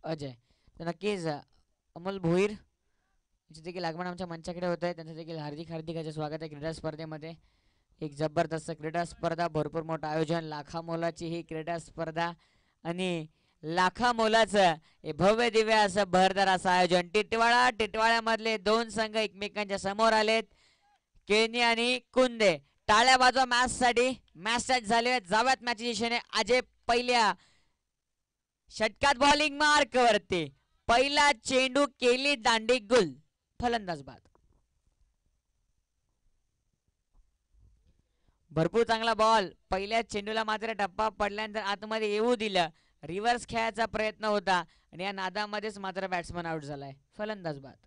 अजय. तर नक्कीच अमोल भोईर यांचे देखील आगमन आमच्या मंचाकडे होत आहे. त्यांचं देखील हार्दिक हार्दिक असे स्वागत आहे क्रीडा स्पर्धेमध्ये. एक जबरदस्त क्रीडा स्पर्धा, भरपूर मोठं आयोजन, लाखा मोलाची ही क्रीडा स्पर्धा आणि लाखा मोलाचं हे भव्य दिव्य असं भरदार असं आयोजन. टिटवाळ्यामधले दोन संघ एकमेकांच्या समोर आलेत, केळनी आणि कुंदे. टाळ्या वाजवा मॅच साठी. मॅच स्टार्ट झाले, जाव्यात मॅच दिशेने. अजय पहिल्या षटकात बॉलिंग मार्क वरती. पहिला चेंडू केली दांडी गुल. फलंदाज बाद. भरपूर चांगला बॉल. पहिल्या चेंडूला मात्र टप्पा पडल्यानंतर आतमध्ये येऊ दिलं. रिव्हर्स खेळायचा प्रयत्न होता आणि या नादामध्येच मात्र बॅट्समन आउट झालाय. फलंदाज बाद.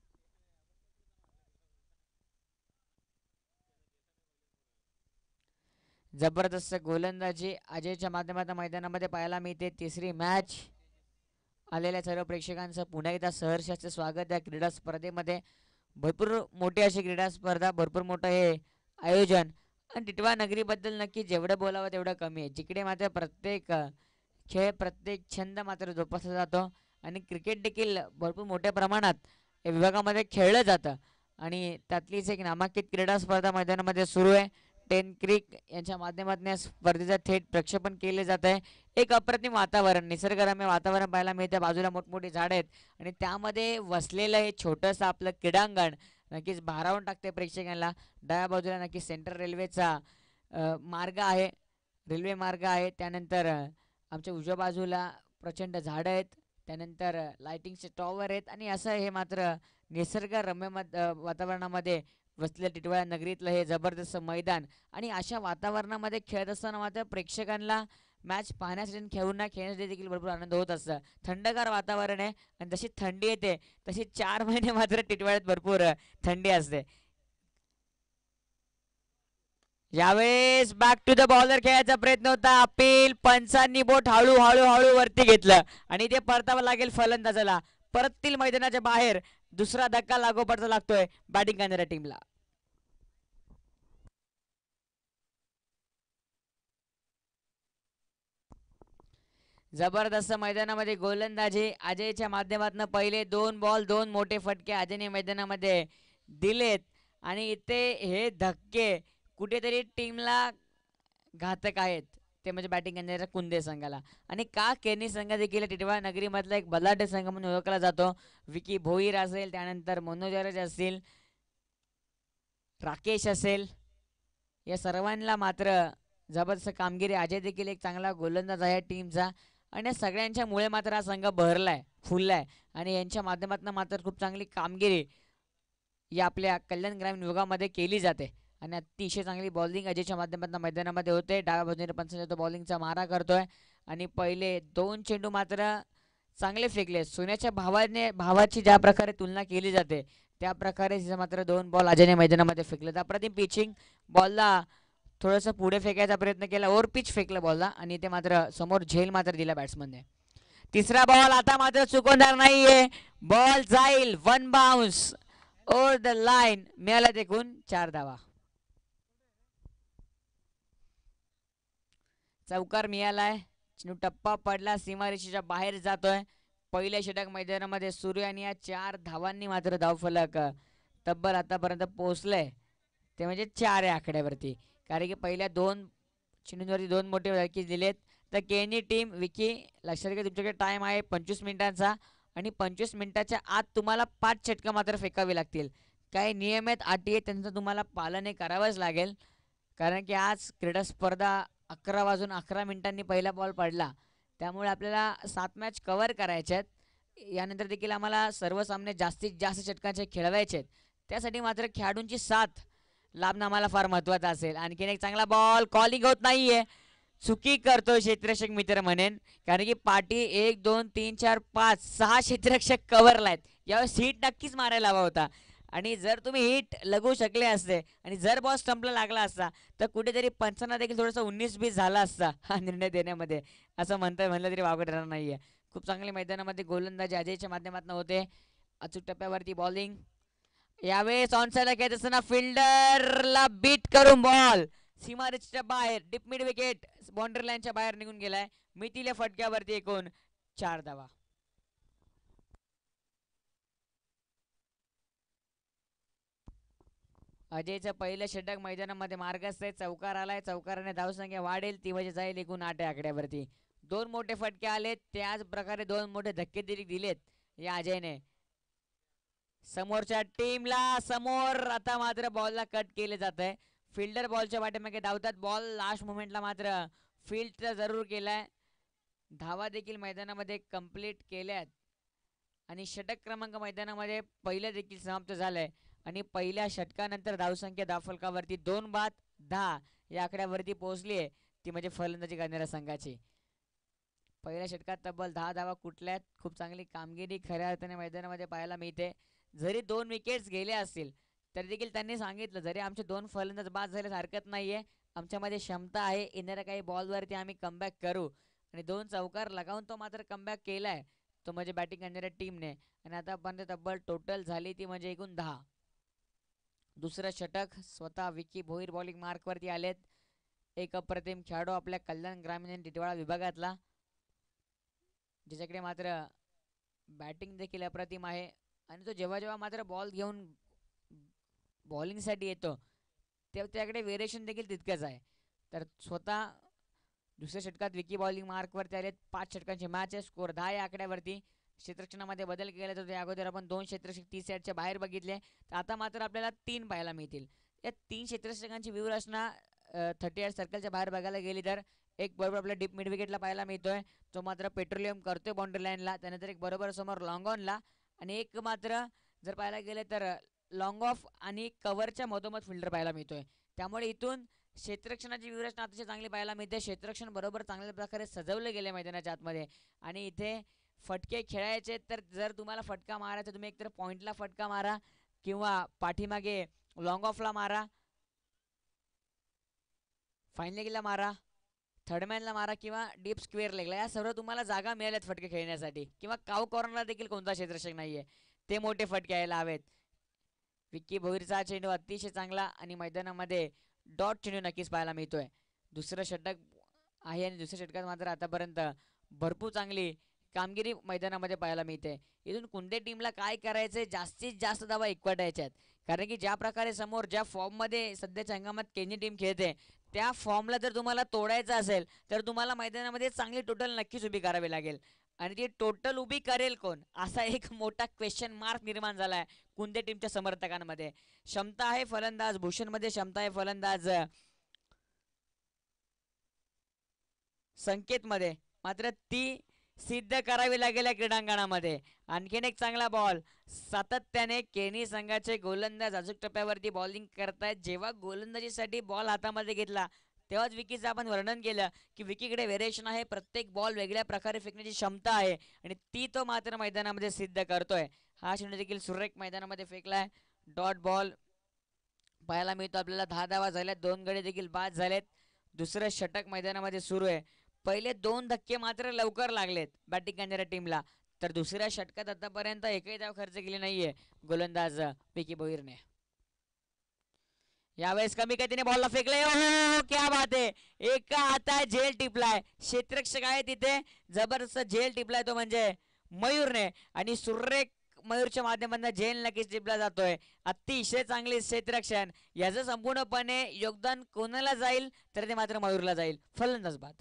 जबरदस्त गोलंदाजी अजयच्या माध्यमातून मैदानामध्ये पाहायला मिळते. तिसरी मॅच. आलेल्या सर्व प्रेक्षकांचं पुन्हा एकदा सहर्षाचं स्वागत या क्रीडा स्पर्धेमध्ये. भरपूर मोठी अशी क्रीडा स्पर्धा, भरपूर मोठं हे आयोजन आणि टिटवा नगरीबद्दल नक्की जेवढं बोलावं तेवढं कमी आहे. जिकडे मात्र प्रत्येक खेळ, प्रत्येक छंद मात्र जोपासला जातो आणि क्रिकेट देखील भरपूर मोठ्या प्रमाणात या विभागामध्ये खेळलं जातं आणि त्यातलीच एक नामांकित क्रीडा स्पर्धा मैदानामध्ये सुरू आहे. टेनक्रिक यांच्या माध्यमातून या स्पर्धेचं थेट प्रक्षेपण केले जात आहे. एक अप्रतिम वातावरण, निसर्गरम्य वातावरण पाहायला मिळतं. बाजूला मोठमोठी झाडं आहेत आणि त्यामध्ये वसलेलं हे छोटंसं आपलं क्रीडांगण नक्कीच भारावून टाकते प्रेक्षकांना. डाव्या बाजूला नक्कीच सेंट्रल रेल्वेचा मार्ग आहे, रेल्वे मार्ग आहे. त्यानंतर आमच्या उजव्या बाजूला प्रचंड झाडं आहेत. त्यानंतर लाइटिंगचे टॉवर आहेत आणि असं हे मात्र निसर्गरम्य वातावरणामध्ये वसलेल्या टिटवाळा नगरीतलं हे जबरदस्त मैदान आणि अशा वातावरणामध्ये खेळत असताना मात्र प्रेक्षकांना मॅच पाहण्यासाठी, खेळण्यासाठी देखील भरपूर आनंद होत असतं. थंडगार वातावरण आहे आणि जशी थंडी येते तशी 4 महिने मात्र टिटवाळ्यात भरपूर थंडी असते. यावेळेस बॅक टू द बॉलर खेळायचा प्रयत्न होता. अपील पंचांनी बोट हळू हळू हळू वरती घेतलं आणि ते परतावं लागेल फलंदाजाला. परततील मैदानाच्या बाहेर. दुसरा धक्का लागोपाठचा लागतोय बॅटिंग करणाऱ्या टीमला. जबरदस्त मैदानामध्ये गोलंदाजी अजयच्या माध्यमातून. पहिले 2 बॉल 2 मोठे फटके अजयने मैदानामध्ये दिलेत आणि इथे हे धक्के कुठेतरी टीमला घातक आहेत. ते म्हणजे बॅटिंग करणाऱ्या कुंदे संघाला. आणि का केनी संघ देखील टिटवाळा नगरीमधला एक बलाढ्य संघ म्हणून ओळखला जातो. विकी भोईर असेल, त्यानंतर मनोज असतील, राकेश असेल, या सर्वांना मात्र जबरदस्त कामगिरी. अजय देखील एक चांगला गोलंदाज आहे टीमचा आणि या सगळ्यांच्या मुळे मात्र हा संघ बहरलाय, फुललाय आणि यांच्या माध्यमातून मात्र खूप चांगली कामगिरी या आपल्या कल्याण ग्रामीण विभागामध्ये केली जाते आणि अतिशय चांगली बॉलिंग अजयच्या माध्यमातून मैदानामध्ये होते. डाव्या बाजूने पंचांचा तो बॉलिंगचा मारा करतोय आणि पहिले 2 चेंडू मात्र चांगले फेकले. सोन्याच्या भावाची ज्या प्रकारे तुलना केली जाते त्या प्रकारे मात्र 2 बॉल अजयने मैदानामध्ये फेकले. अप्रतिम पिचिंग. बॉलला थोडंसं पुढे फेकायचा प्रयत्न केला, ओव्हर पिच फेकलं बॉलला आणि ते मात्र समोर झेल मात्र दिला बॅट्समनने. तिसरा बॉल आता मात्र चुकवणार नाहीये. बॉल जाईल 1 बाउन्स ओव्हर द लाईन. मिळाला देखून 4 धावा. चौकार मिळालाय. चेंडू टप्पा पडला, सीमारेषेच्या बाहेर जातोय. पहिल्या षटक मैदानामध्ये सूर्य आणि या 4 धावांनी मात्र धावफलक तब्बल आतापर्यंत पोहोचलंय. ते म्हणजे 4 या आकड्यावरती, कारण की पहिल्या 2 चेंडूंवरती 2 मोठे धक्के दिलेत. तर केनी टीम, विकी लक्षात घ्या तुमच्याकडे टाइम आहे 25 मिनिटांचा आणि 25 मिनिटाच्या आत तुम्हाला 5 षटकं मात्र फेकावी लागतील. काही नियम आहेत, अटी आहेत, त्यांचं तुम्हाला पालन हे करावंच लागेल. कारण की आज क्रीडा स्पर्धा 11 वाजून 11 मिनिटांनी पहिला बॉल पडला, त्यामुळे आपल्याला 7 मॅच कव्हर करायच्या आहेत. यानंतर देखील आम्हाला सर्व सामने जास्तीत जास्त षटकांचे खेळवायचे आहेत. त्यासाठी मात्र खेळाडूंची साथ लाभणं आम्हाला फार महत्त्वाचा असेल. आणखीन एक चांगला बॉल. कॉलिंग होत नाहीये, चुकी करतोय क्षेत्ररक्षक मित्र म्हणेन, कारण की पाठी 1 2 3 4 5 6 क्षेत्ररक्षक कव्हरला आहेत. यावेळेस हिट नक्कीच मारायला हवा होता आणि जर तुम्ही हिट लगवू शकले असते आणि जर बॉल स्टंपला लागला असता तर कुठेतरी पंचांना देखील थोडंसं 19-20 झाला असता हा निर्णय देण्यामध्ये, असं म्हणलं तरी वावगं ठरणार नाहीये. खूप चांगली मैदानामध्ये गोलंदाजी अजयच्या माध्यमातून होते. अचूक टप्प्यावरती बॉलिंग. यावेळेस ऑनसाइडला खेळत असताना फिल्डरला बीट करून बॉल सीमारेषेच्या बाहेर, डीप मिड विकेट बाउंड्री लाईनच्या बाहेर निघून गेलाय. मितील्या फटक्यावरती एकूण 4 धावा. अजयचं पहिलं षटक मैदानामध्ये मार्गस्थ आहे. चौकार आलाय, चौकाराने धावसंख्या वाढेल ती म्हणजे जाईल एकूण 8 आकड्यावरती. दोन मोठे फटके आलेत, त्याच प्रकारे दोन मोठे धक्के दिलेत या अजयने समोरच्या टीमला. समोर आता मात्र बॉलला कट केले जात आहे. फिल्डर बॉलच्या पाठीमागे धावतात. बॉल लास्ट मोमेंटला मात्र फील्ड जरूर केलाय. धावा देखील मैदानामध्ये कंप्लीट केल्यात आणि षटक क्रमांक मैदानामध्ये पहिलं देखील समाप्त झालंय. आणि पहिल्या षटकानंतर धावसंख्या धावफलकावरती 2-10 या आकड्यावरती पोहोचली आहे, ती म्हणजे फलंदाजी करणाऱ्या संघाची. पहिल्या षटकात तब्बल 10 धावा कुठल्यात. खूप चांगली कामगिरी खऱ्या अर्थाने मैदानामध्ये पाहायला मिळते. जरी 2 विकेट्स गेले असतील तरी देखील त्यांनी सांगितलं, जरी आमचे 2 फलंदाज बाद झाल्यास हरकत नाहीये, आमच्यामध्ये क्षमता आहे, येणाऱ्या काही बॉलवरती आम्ही कमबॅक करू. आणि 2 चौकार लगावून तो मात्र कमबॅक केलाय, तो म्हणजे बॅटिंग करणाऱ्या टीमने. आणि आतापर्यंत तब्बल टोटल झाली ती म्हणजे एकूण 10. दुसरं षटक स्वतः विकी भोईर बॉलिंग मार्कवरती आलेत. एक अप्रतिम खेळाडू आपल्या कल्याण ग्रामीण टिटवाळा विभागातला, ज्याच्याकडे मात्र बॅटिंग देखील अप्रतिम आहे. आणि तो जेव्हा जेव्हा मात्र बॉल घेऊन बॉलिंगसाठी येतो तेव्हा त्याकडे व्हेरिएशन देखील तितकंच आहे. तर स्वतः दुसऱ्या षटकात विकी बॉलिंग मार्कवरती आलेत. 5 षटकांची मॅच आहे. स्कोर 10 या आकड्यावरती. क्षेत्ररक्षणामध्ये बदल केला जातो. त्या अगोदर आपण 2 क्षेत्ररक्षक 30 यार्डच्या बाहेर बघितले, तर आता मात्र आपल्याला 3 पाहायला मिळतील. या 3 क्षेत्ररक्षकांची व्यूहरचना 30 यार्ड सर्कलच्या बाहेर बघायला गेली तर एक बरोबर आपल्या डीप मिड विकेटला पाहायला मिळतोय, तो मात्र पेट्रोलियम करतोय बाउंड्री लाईनला. त्यानंतर एक बरोबर समोर लॉंग ऑनला, आणि एक मात्र जर पाहायला गेले तर लॉंग ऑफ आणि कव्हरच्या मधोमध फिल्डर पाहायला मिळतोय. त्यामुळे इथून क्षेत्ररक्षणाची व्यूहरचना अतिशय चांगली पाहायला मिळते. क्षेत्ररक्षण बरोबर चांगल्या प्रकारे सजवले गेले मैदानाच्या आतमध्ये. आणि इथे फटके खेळायचे तर जर तुम्हाला फटका मारायचा, तुम्ही एकतर पॉइंटला फटका मारा किंवा पाठीमागे लॉंग ऑफला मारा, फाईन लेगला मारा, थर्डमॅनला मारा किंवा डीप स्क्वेअर लेगला. या सर्व तुम्हाला जागा मिळाल्यात फटके खेळण्यासाठी. किंवा काव कॉर्नरला देखील कोणता क्षेत्ररक्षक नाहीये, ते मोठे फटके यायला हवेत. विक्की भोईरचा चेंडू अतिशय चांगला आणि मैदानामध्ये डॉट चेंडू नक्कीच पाहायला मिळतोय. दुसरं षटक आहे आणि दुसऱ्या षटकात मात्र आतापर्यंत भरपूर चांगली कामगिरी मैदानामध्ये पाहायला मिळते. इथून कुंदे टीमला काय करायचंय, जास्तीत जास्त धावा एकवटायच्यात. कारण की ज्या प्रकारे समोर ज्या फॉर्ममध्ये सध्याच्या हंगामात केनी टीम खेळते, त्या फॉर्मला जर तुम्हाला तोडायचं असेल तर तुम्हाला मैदानामध्ये चांगली टोटल नक्कीच उभी करावी लागेल. आणि ती टोटल उभी करेल कोण, असा एक मोठा क्वेश्चन मार्क निर्माण झालाय कुंदे टीमच्या समर्थकांमध्ये. क्षमता आहे फलंदाज भूषणमध्ये, क्षमता आहे फलंदाज संकेतमध्ये, मात्र ती सिद्ध करावी लागेल या क्रीडांगणामध्ये. आणखीन एक चांगला बॉल. सातत्याने केनी संघाचे गोलंदाज अचूक टप्प्यावरती बॉलिंग करतायत. जेव्हा गोलंदाजीसाठी बॉल हातामध्ये घेतला तेव्हाच विकीचं आपण वर्णन केलं की विकीकडे व्हेरिएशन आहे, प्रत्येक बॉल वेगळ्या प्रकारे फेकण्याची क्षमता आहे आणि ती तो मात्र मैदानामध्ये सिद्ध करतोय. हा चेंडू देखील सुरेख मैदानामध्ये फेकलाय. डॉट बॉल पाहायला मिळतो आपल्याला. 10 धावा झाल्यात, 2 गडी देखील बाद झालेत. दुसरं षटक मैदानामध्ये सुरू आहे. पहिले 2 धक्के मात्र लवकर लागलेत बॅटिंग करणाऱ्या टीमला, तर दुसऱ्या षटकात आतापर्यंत एकही धाव खर्च केली नाहीये गोलंदाज विकी भोईरने. यावेळेस कमी गतीने बॉलला फेकले. हो क्या बात आहे, एका हातात झेल टिपलाय. क्षेत्ररक्षक आहे तिथे, जबरदस्त झेल टिपलाय तो म्हणजे मयूरने. आणि सुरेख मयूरच्या माध्यमातून झेल नक्कीच टिपला जातोय. अतिशय चांगले क्षेत्ररक्षण. याचं संपूर्णपणे योगदान कोणाला जाईल तर ते मात्र मयूरला जाईल. फलंदाज बाद.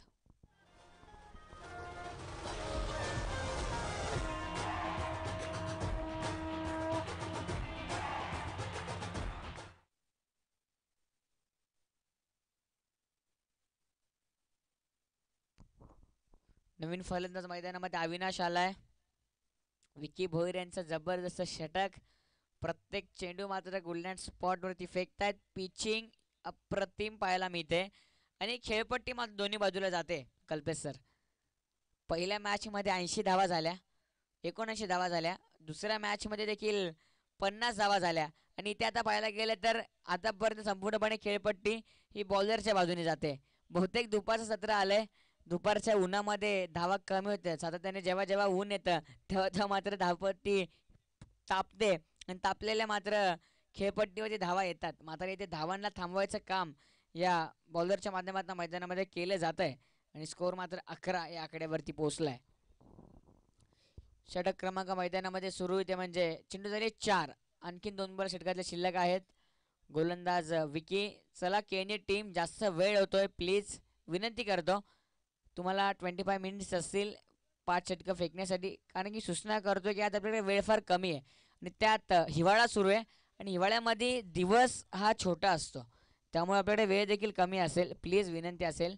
नवीन फलंदाज मैदानामध्ये अविनाश आलाय. विकी भोईर यांचं जबरदस्त षटक. प्रत्येक चेंडू मात्र गोल्डन स्पॉट वरती फेकतायत. पिचिंग अप्रतिम पाहायला मिळते आणि खेळपट्टी मात्र दोन्ही बाजूला जाते. कल्पेश सर, पहिल्या मॅच मध्ये 80 धावा झाल्या, 79 धावा झाल्या. दुसऱ्या मॅच मध्ये देखील 50 धावा झाल्या. आणि इथे आता पाहायला गेलं तर आतापर्यंत संपूर्णपणे खेळपट्टी ही बॉलरच्या बाजूने जाते. बहुतेक दुपारचं सत्र आलंय. दुपारच्या उन्हामध्ये धावा कमी होते. सातत्याने जेव्हा जेव्हा ऊन येतं तेव्हा तेव्हा मात्र धावपट्टी तापते आणि तापलेल्या मात्र खेळपट्टीवरती धावा येतात. मात्र इथे धावांना थांबवायचं काम या बॉलरच्या माध्यमातून मैदानामध्ये केलं जात आहे आणि स्कोर मात्र 11 या आकड्यावरती पोहोचलाय. षटक क्रमांक मैदानामध्ये सुरू होते म्हणजे चेंडू झाले 4. आणखीन 2 बॉल षटकातले शिल्लक आहेत. गोलंदाज विकी. चला केनी टीम जास्त वेळ होतोय, प्लीज विनंती करतो तुम्हाला 25 मिनिट्स असतील 5 षटकं फेकण्यासाठी, कारण की सूचना करतो की आता आपल्याकडे वेळ फार कमी आहे आणि त्यात हिवाळा सुरू आहे आणि हिवाळ्यामध्ये दिवस हा छोटा असतो, त्यामुळे आपल्याकडे वेळ देखील कमी असेल. प्लीज विनंती असेल,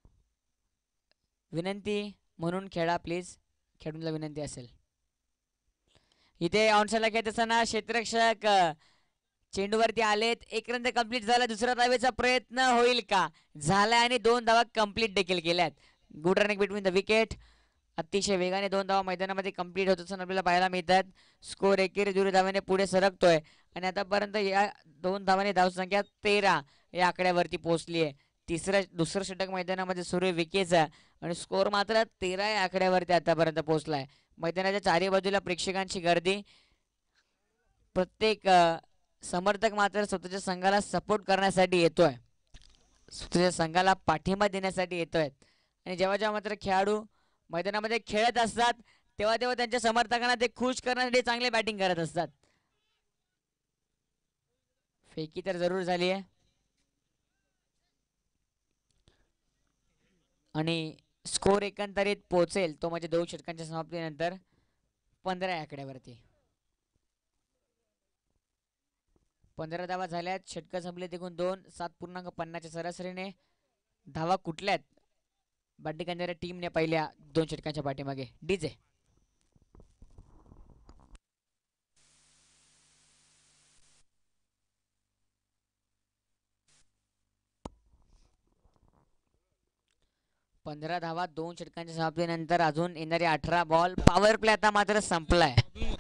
विनंती म्हणून खेळा प्लीज, खेळूनला विनंती असेल. इथे ऑनसाईडला खेळत असताना क्षेत्ररक्षक चेंडूवरती आलेत. एक रन कंप्लीट झाला. दुसरा धावेचा प्रयत्न होईल का? झाला आणि 2 धावा कंप्लीट देखील केल्यात. Good running between the wicket. अतिशय वेगाने 2 धावा मैदानामध्ये कंप्लीट होत असताना आपल्याला पाहायला मिळतात. स्कोर एकेरी 0 धाव्याने पुढे सरकतोय आणि आतापर्यंत या 2 धावांनी धावसंख्या 13 या आकड्यावरती पोहोचली आहे. दुसरं षटक मैदानामध्ये सुरू आहे विकेचा आणि स्कोर मात्र 13 या आकड्यावरती आतापर्यंत पोहोचलाय. मैदानाच्या चारी बाजूला प्रेक्षकांची गर्दी. प्रत्येक समर्थक मात्र स्वतःच्या संघाला सपोर्ट करण्यासाठी येतोय, स्वतःच्या संघाला पाठिंबा देण्यासाठी येतोय. आणि जेव्हा जेव्हा मात्र खेळाडू मैदानामध्ये खेळत असतात तेव्हा तेव्हा त्यांच्या समर्थकांना ते खुश करण्यासाठी चांगले बॅटिंग करत असतात. फेकी तर जरूर झाली आहे आणि स्कोर एकंदरीत पोहोचेल तो म्हणजे 2 षटकांच्या समाप्तीनंतर 15 या आकड्यावरती. 15 धावा झाल्यात. षटकं संपले एकूण 2. 7.50च्या सरासरीने धावा कुठल्यात बॅटिंग करणाऱ्या टीमने पहिल्या 2 षटकांच्या पाठीमागे. डीजे 15 धावा 2 षटकांच्या समाप्तीनंतर अजून येणारे 18 बॉल. पॉवर प्ले आता मात्र संपलाय.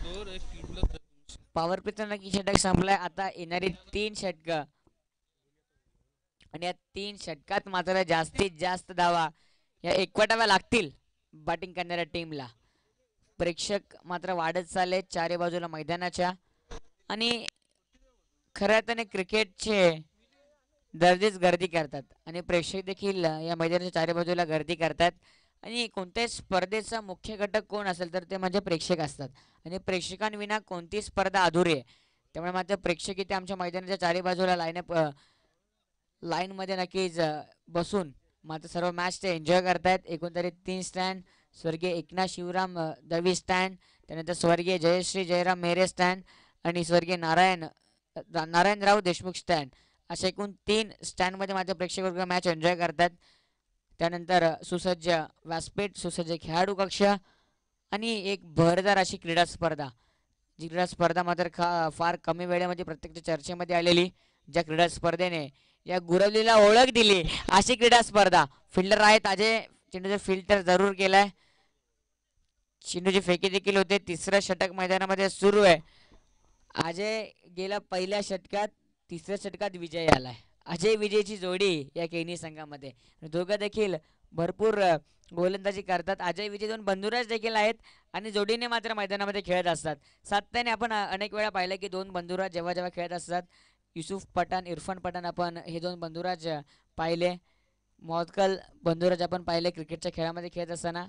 पॉवर प्लेचा नक्की षटक संपलाय. आता येणारी 3 षटकं आणि या 3 षटकात मात्र जास्तीत जास्त धावा या एकवटाव्या लागतील बॅटिंग करणाऱ्या टीमला. प्रेक्षक मात्र वाढत चालले चारी बाजूला मैदानाच्या आणि खऱ्या अर्थाने क्रिकेटचे दर्जेच गर्दी करतात आणि प्रेक्षक देखील या मैदानाच्या चारी बाजूला गर्दी करतात. आणि कोणत्याही स्पर्धेचा मुख्य घटक कोण असेल तर ते म्हणजे प्रेक्षक असतात आणि प्रेक्षकांविना कोणती स्पर्धा अधुरी आहे. त्यामुळे मात्र प्रेक्षक इथे आमच्या मैदानाच्या चारी बाजूला लाईनमध्ये नक्कीच बसून मात्र सर्व मॅच ते एन्जॉय करतायत. एकंदरीत 3 स्टँड स्वर्गीय एकनाथ शिवराम दळवी स्टँड, त्यानंतर स्वर्गीय जयश्री जयराम मेरे स्टँड आणि स्वर्गीय नारायणराव देशमुख स्टँड, अशा एकूण 3 स्टँडमध्ये माझे प्रेक्षक वर्ग मॅच एन्जॉय करतात. त्यानंतर सुसज्ज व्यासपीठ, सुसज्ज खेळाडू कक्ष आणि एक भरदार अशी क्रीडा स्पर्धा, जी क्रीडा स्पर्धा मात्र फार कमी वेळेमध्ये प्रत्येक चर्चेमध्ये आलेली, ज्या क्रीडा स्पर्धेने या गुरवलीला ओळख दिली अशी क्रीडा स्पर्धा. फिल्डर आहेत अजय, चेंडूचा फिल्टर जरूर केलाय. चेंडूची फेकी देखील होते. 3रं षटक मैदानामध्ये सुरू आहे. अजय गेला पहिल्या षटकात, 3रं षटकात विजय आलाय. अजय विजयची जोडी या केनी संघामध्ये, दोघं देखील भरपूर गोलंदाजी करतात. अजय विजय 2 बंधुराज देखील आहेत आणि जोडीने मात्र मैदानामध्ये खेळत असतात. सातत्याने आपण अनेक वेळा पाहिलं की 2 बंधुराज जेव्हा जेव्हा खेळत असतात, युसुफ पठाण, इरफान पठाण, आपण हे 2 बंधुराज पाहिले. मोदकल बंधुराज आपण पाहिले क्रिकेटच्या खेळामध्ये खेळत असताना.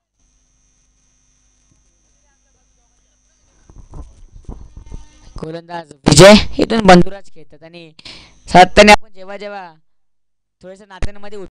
गोलंदाज विजय हे 2 बंधुराज खेळतात आणि सातत्याने आपण जेव्हा जेव्हा थोड्याशा नात्यांमध्ये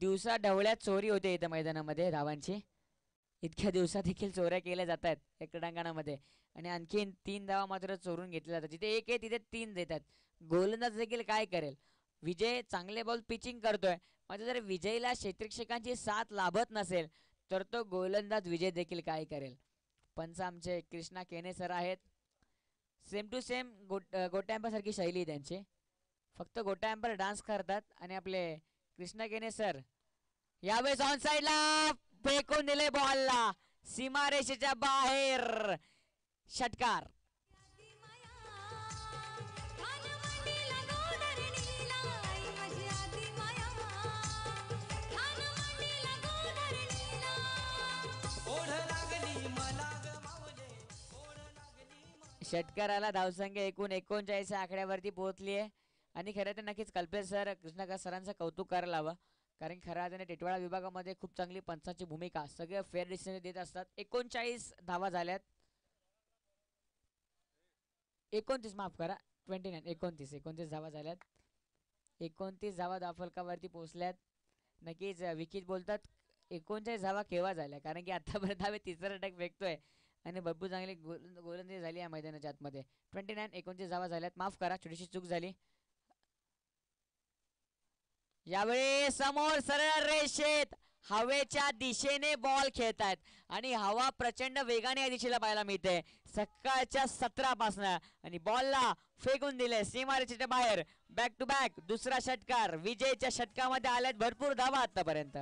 दिवसा ढवळ्यात चोरी होते इथं मैदानामध्ये धावांची. इतक्या दिवसात देखील चोऱ्या केल्या जात आहेत या क्रीडांगणामध्ये. आणि आणखीन 3 धावा मात्र चोरून घेतल्या जातात. जिथे 1 आहे तिथे 3 देतात. गोलंदाज देखील काय करेल. विजय चांगले बॉल पिचिंग करतोय, मात्र जर विजयला क्षेत्ररक्षकांची साथ लाभत नसेल तर तो गोलंदाज विजय देखील काय करेल. पंच आमचे कृष्णा केने सर आहेत. सेम टू सेम गोट्या अँपर सारखी शैली आहे त्यांची. फक्त गोट्या अँपर डान्स करतात आणि आपले कृष्णा केने सर यावेळेस ऑन साइडला फेकून दिले बॉलला सीमारेषेच्या बाहेर. षटकार. षटकाराला धावसंख्या एकूण 39 आकड्यावरती पोहोचली आहे. आणि खरं तर नक्कीच कल्पेश सर कृष्णा सरांचं कौतुक करायला हवं, कारण खऱ्या अर्थाने टिटवाळा विभागामध्ये खूप चांगली पंचांची भूमिका सगळे फेअर डिसिजन देत असतात. 39 धावा झाल्यात. 29 माफ करा 29 29 धावा झाल्यात. 29 धावा धावफलकावरती पोहोचल्यात. नक्कीच विकीत बोलतात 39 धावा केव्हा झाल्या, कारण की आतापर्यंत आम्ही तिसरा षटक फेकतोय आणि भरपूर चांगली गोलंदाजी झाली या मैदानाच्या आतमध्ये. 29 धावा झाल्यात. माफ करा छोटीशी चूक झाली. यावेळी समोर सरळ रेषेत हवेच्या दिशेने बॉल खेळतायत आणि हवा प्रचंड वेगाने या दिशेला पाहायला मिळते सकाळच्या 17 पासून. आणि बॉलला फेकून दिले सीमारेषेच्या बाहेर. बॅक टू बॅक दुसरा षटकार. विजयच्या षटकामध्ये आल्यात भरपूर धावा आतापर्यंत.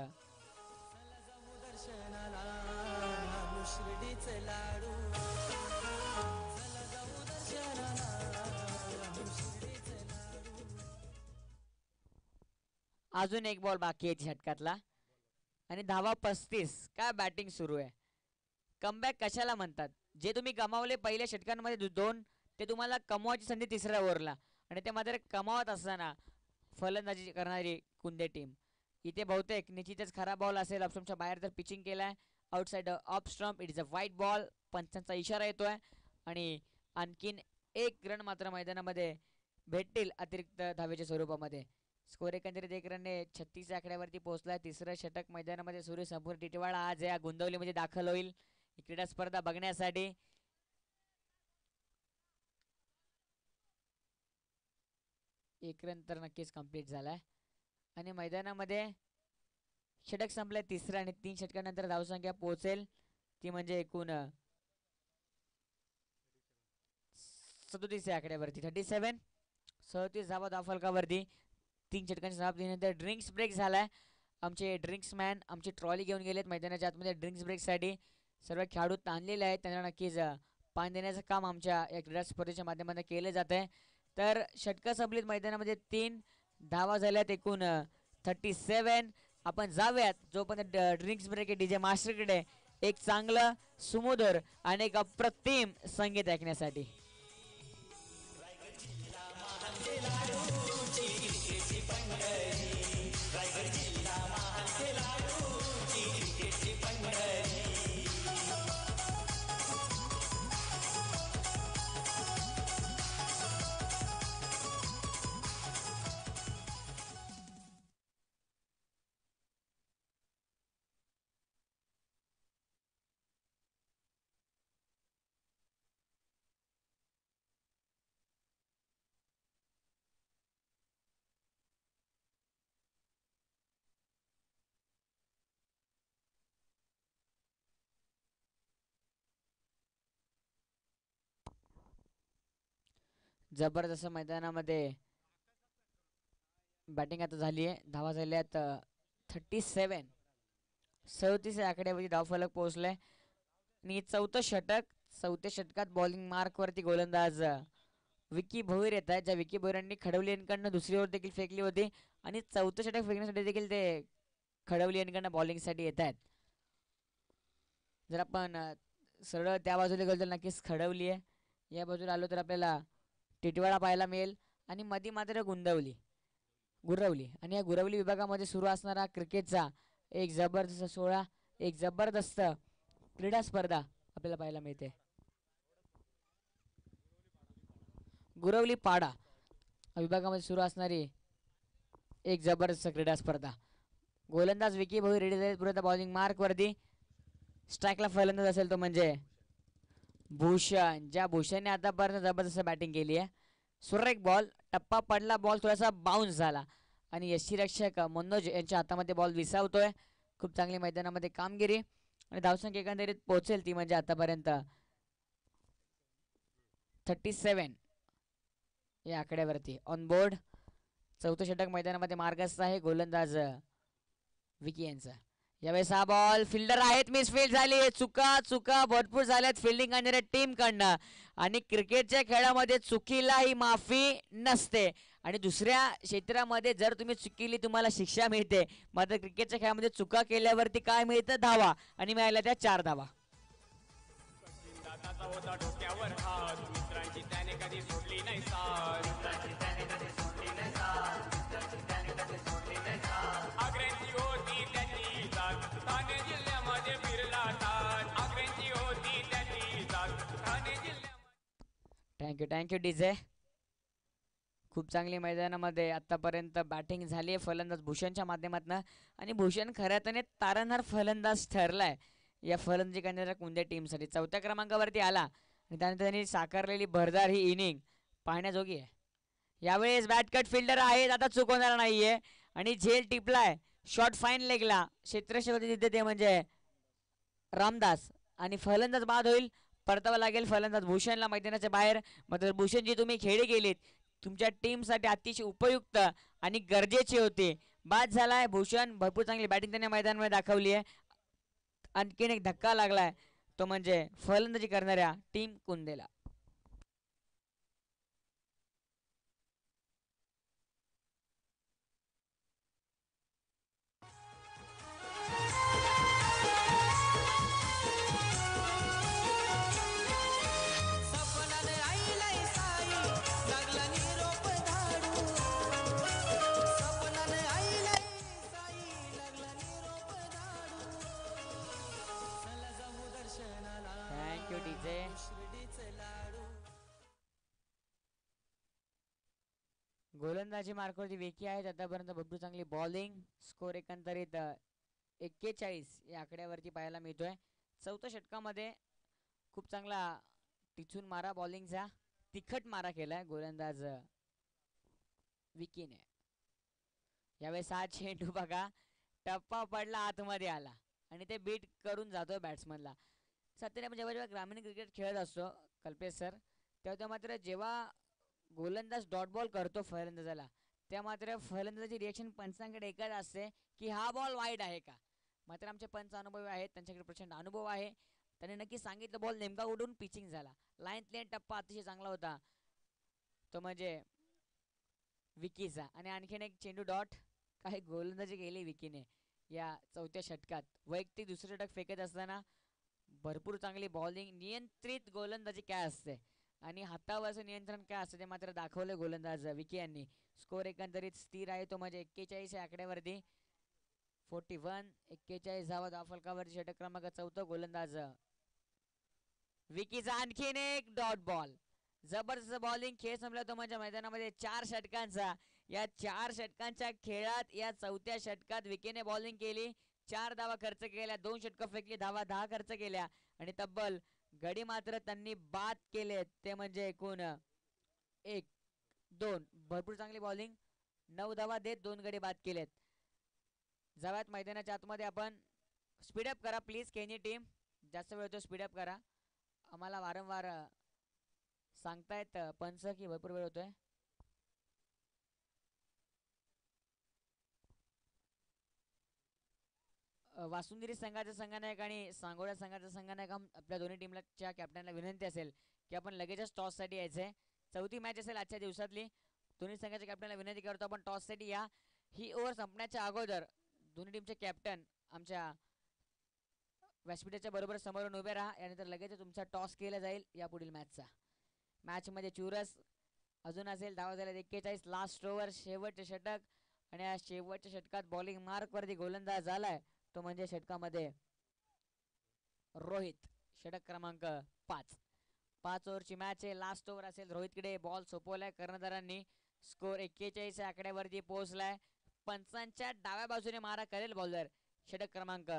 अजून एक बॉल बाकी आहे षटकातला आणि धावा 35. काय बॅटिंग सुरू आहे. कमबॅक कशाला म्हणतात. जे तुम्ही गमावले पहिल्या षटकांमध्ये 2 ते तुम्हाला कमवायची संधी तिसऱ्या ओव्हरला, आणि ते मात्र कमावत असताना फलंदाजी करणारी कुंदे टीम. इथे बहुतेक निश्चितच खरा बॉल असेल. ऑप्शनच्या बाहेर जर पिचिंग केलाय outside off stump. It is a wide ball. पंचांचा इशारा येतोय आणि आणखीन 1 रन मात्र मैदानामध्ये भेटतील अतिरिक्त धावेच्या स्वरूपामध्ये. स्कोर एकंदरीत 1 रनने 36 आकड्यावरती पोहोचलाय. तिसरं षटक मैदानामध्ये सुरू. संपूर्ण टिटवाळा आज या गुंदवलीमध्ये दाखल होईल क्रीडा स्पर्धा बघण्यासाठी. एक रन तर नक्कीच कंप्लीट झालाय आणि मैदानामध्ये षटक संपलाय तिसरं आणि 3 षटकानंतर धावसंख्या पोहोचेल ती म्हणजे एकूण 37 आकड्यावरती 37. 37 धावा धावफलकावरती 3 षटकांच्या समाप्तीनंतर ड्रिंक्स ब्रेक झालाय. आमचे ड्रिंक्स मॅन आमची ट्रॉली घेऊन गेलेत मैदानाच्या आतमध्ये ड्रिंक्स ब्रेकसाठी. सर्व खेळाडू ताणलेले आहेत, त्यांना नक्कीच पाणी देण्याचं काम आमच्या या क्रीडा स्पर्धेच्या माध्यमातून केलं जात आहे. तर षटकं संपलीत मैदानामध्ये 3 धावा झाल्यात एकूण 37. आपण जाऊयात जोपर्यंत ड्रिंक्स ब्रेक आहे डीजे मास्टरकडे एक चांगलं सुमधुर आणि एक अप्रतिम संगीत ऐकण्यासाठी. जबरदस्त मैदानामध्ये बॅटिंग आता झाली आहे. धावा झाल्यात 37. 37 आकड्यावरती धावफलक पोहोचलाय आणि चौथं षटक. 4थ्या षटकात बॉलिंग मार्कवरती गोलंदाज विकी भोईर येत आहेत. ज्या विकी भोईरांनी खडवली यांकडनं दुसरी ओव्हर देखील फेकली होती आणि 4थं षटक फेकण्यासाठी देखील ते खडवली यांकडनं बॉलिंगसाठी येत आहेत. जर आपण सरळ त्या बाजूला गेलो तर नक्कीच खडवली आहे. या बाजूला आलो तर आपल्याला टिटवाळा पाहायला मिळेल आणि मध्ये मात्र गुरवली. आणि या गुरवली विभागामध्ये सुरू असणारा क्रिकेटचा एक जबरदस्त सोहळा, एक जबरदस्त क्रीडा स्पर्धा आपल्याला पाहायला मिळते. गुरवली पाडा विभागामध्ये सुरू असणारी एक जबरदस्त क्रीडा स्पर्धा. गोलंदाज विकी भाऊ रेडी झाले पुढे बॉलिंग मार्क वरती. स्ट्राईकला फलंदाज असेल तो म्हणजे भूषण. ज्या भूषणने आतापर्यंत जबरदस्त बॅटिंग केली आहे. सुरेख बॉल, टप्पा पडला, बॉल थोडासा बाउन्स झाला आणि यष्टीरक्षक मनोज यांच्या हातामध्ये बॉल विसावतोय. खूप चांगली मैदानामध्ये कामगिरी आणि धावसंख्या एकंदरीत पोहोचेल ती म्हणजे आतापर्यंत 37 या आकड्यावरती ऑन बोर्ड. चौथं षटक मैदानामध्ये मार्गस्थ आहे गोलंदाज विकी यांचा. यावेळेस हा बॉल फिल्डर आहेत, मिसफील्ड झाली. चुका चुका भरपूर झाल्यात फिल्डिंग करणाऱ्या टीम कडनं आणि क्रिकेटच्या खेळामध्ये चुकीलाही माफी नसते आणि दुसऱ्या क्षेत्रामध्ये जर तुम्ही चुकीली तुम्हाला शिक्षा मिळते, मात्र क्रिकेटच्या खेळामध्ये चुका केल्यावरती काय मिळतं? धावा, आणि मिळाल्या त्या 4 धावा. Thank you DJ. खूप चांगली मैदानामध्ये आतापर्यंत बॅटिंग झाली आहे फलंदाज भूषणच्या माध्यमातून आणि भूषण खऱ्यातने तारणहार फलंदाज ठरलाय या फलंदाजी करणाऱ्या कुंदे टीमसाठी. 4थ्या क्रमांकावरती आला आणि त्यानंतर त्यांनी साकारलेली भरदार ही इनिंग पाहण्याजोगी आहे. यावेळेस बॅटकट फिल्डर आहेत, आता चुकवणार नाहीये आणि झेल टिपलाय शॉर्ट फाईन लेगला. क्षेत्रक्षक तिथे ते म्हणजे रामदास आणि फलंदाज बाद होईल. परतावा लागेल फलंदाज भूषणला मैदानाच्या बाहेर. मात्र भूषण जी तुम्ही खेळी गेलीत तुमच्या टीमसाठी अतिशय उपयुक्त आणि गरजेची होती. बाद झालाय भूषण. भरपूर चांगली बॅटिंग त्याने मैदानामध्ये दाखवली आहे. आणखीन एक धक्का लागलाय तो म्हणजे फलंदाजी करणाऱ्या टीम कुंदेला. गोलंदाजी मार्कवरती वेकी आहेत आतापर्यंत. भरपूर चांगली बॉलिंग. स्कोर एकंदरीत 41 या आकड्यावरती पाहायला मिळतोय. 4थ्या षटकामध्ये खूप चांगला टिचून मारा बॉलिंगचा तिखट मारा केलाय गोलंदाज विकीने. यावेळेस हा चेंडू बघा टप्पा पडला, आतमध्ये आला आणि ते बीट करून जातोय बॅट्समनला. सत्याने आपण जेव्हा ग्रामीण क्रिकेट खेळत असतो कल्पेश सर, तेव्हा मात्र जेव्हा गोलंदाज डॉट बॉल करतो फलंदाजाला, त्या मात्र फलंदाजाची रिएक्शन पंचांकडे एकच असते की हा बॉल वाईड आहे का. मात्र आमचे पंच अनुभवी आहेत, त्यांच्याकडे प्रचंड अनुभव आहे. त्याने नक्की सांगितलं बॉल नेमका उडून पिचिंग झाला. लाईन टप्पा अतिशय चांगला होता तो म्हणजे विकीचा. आणि आणखीन एक चेंडू डॉट. काही गोलंदाजी केली विकीने या 4थ्या षटकात. वैयक्तिक दुसरं षटक फेकत असताना भरपूर चांगली बॉलिंग. नियंत्रित गोलंदाजी काय असते आणि हातावरचं नियंत्रण काय असतं ते मात्र दाखवलं गोलंदाज विकी यांनी. स्कोर एकंदरीत स्थिर आहे तो म्हणजे 41 या आकड्यावरती. 41 41 धावा धावफलकावरती. षटक क्रमांक 4 गोलंदाज विकीचा. आणखीन एक डॉट बॉल. जबरदस्त बॉलिंग. खेळ संपला तो म्हणजे मैदानामध्ये 4 षटकांचा. या 4 षटकांच्या खेळात या 4थ्या षटकात विकीने बॉलिंग केली. 4 धावा खर्च केल्या, 2 षटकं फेकली, धावा 10 खर्च केल्या आणि तब्बल गडी मात्र त्यांनी बाद केले ते म्हणजे एकूण 1 2. भरपूर चांगली बॉलिंग. 9 धावा देत 2 गडी बाद केलेत. जाव्यात मैदानाच्या आतमध्ये आपण. स्पीडअप करा प्लीज केनी टीम. जास्त वेळ होतो, स्पीडअप करा. आम्हाला वारंवार सांगतायत पंच की भरपूर वेळ होतोय. वासुंदरी संघाचा संघनायक आणि सांगोळा संघाचा संघनायक आपल्या दोन्ही टीमच्या कॅप्टनला विनंती असेल की आपण लगेचच टॉससाठी यायचंय. 4थी मॅच असेल आजच्या दिवसातली. दोन्ही संघाच्या कॅप्टनला विनंती करतो आपण टॉससाठी या. ही ओव्हर संपण्याच्या अगोदर दोन्ही टीमचे कॅप्टन आमच्या व्यासपीठाच्या बरोबर समोरून उभे राहा. यानंतर लगेच तुमचा टॉस केला जाईल या पुढील मॅचचा. मॅचमध्ये चुरस अजून असेल. धावा झाल्या 41. लास्ट ओव्हर शेवटचे षटक आणि या शेवटच्या षटकात बॉलिंग मार्कवरती गोलंदाज झालाय तो म्हणजे षटकामध्ये रोहित. षटक क्रमांक 5. 5 ओव्हरची मॅच आहे. लास्ट ओव्हर असेल. रोहितकडे बॉल सोपवलाय कर्णधारांनी. स्कोर 41 आकड्यावरती पोहोचलाय. पंचांच्या डाव्या बाजूने मारा करेल बॉलर षटक क्रमांक.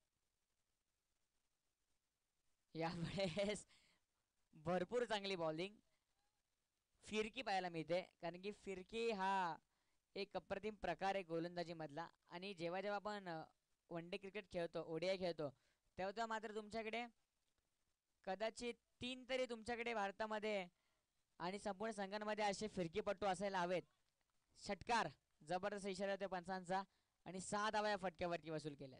यावेळेस भरपूर चांगली बॉलिंग, फिरकी पाहायला मिळते. कारण की फिरकी हा एक अप्रतिम प्रकार आहे गोलंदाजी मधला. आणि जेव्हा जेव्हा आपण वन डे क्रिकेट खेळतो, ओडीआय खेळतो, तेव्हा मात्र तुमच्याकडे कदाचित 3 तरी तुमच्याकडे भारतामध्ये आणि संपूर्ण संघांमध्ये असे फिरकीपट्टू असायला हवेत. षटकार जबरदस्त इशारा होते पंचांचा आणि 6 धावा या फटक्यावरती वसूल केल्यात.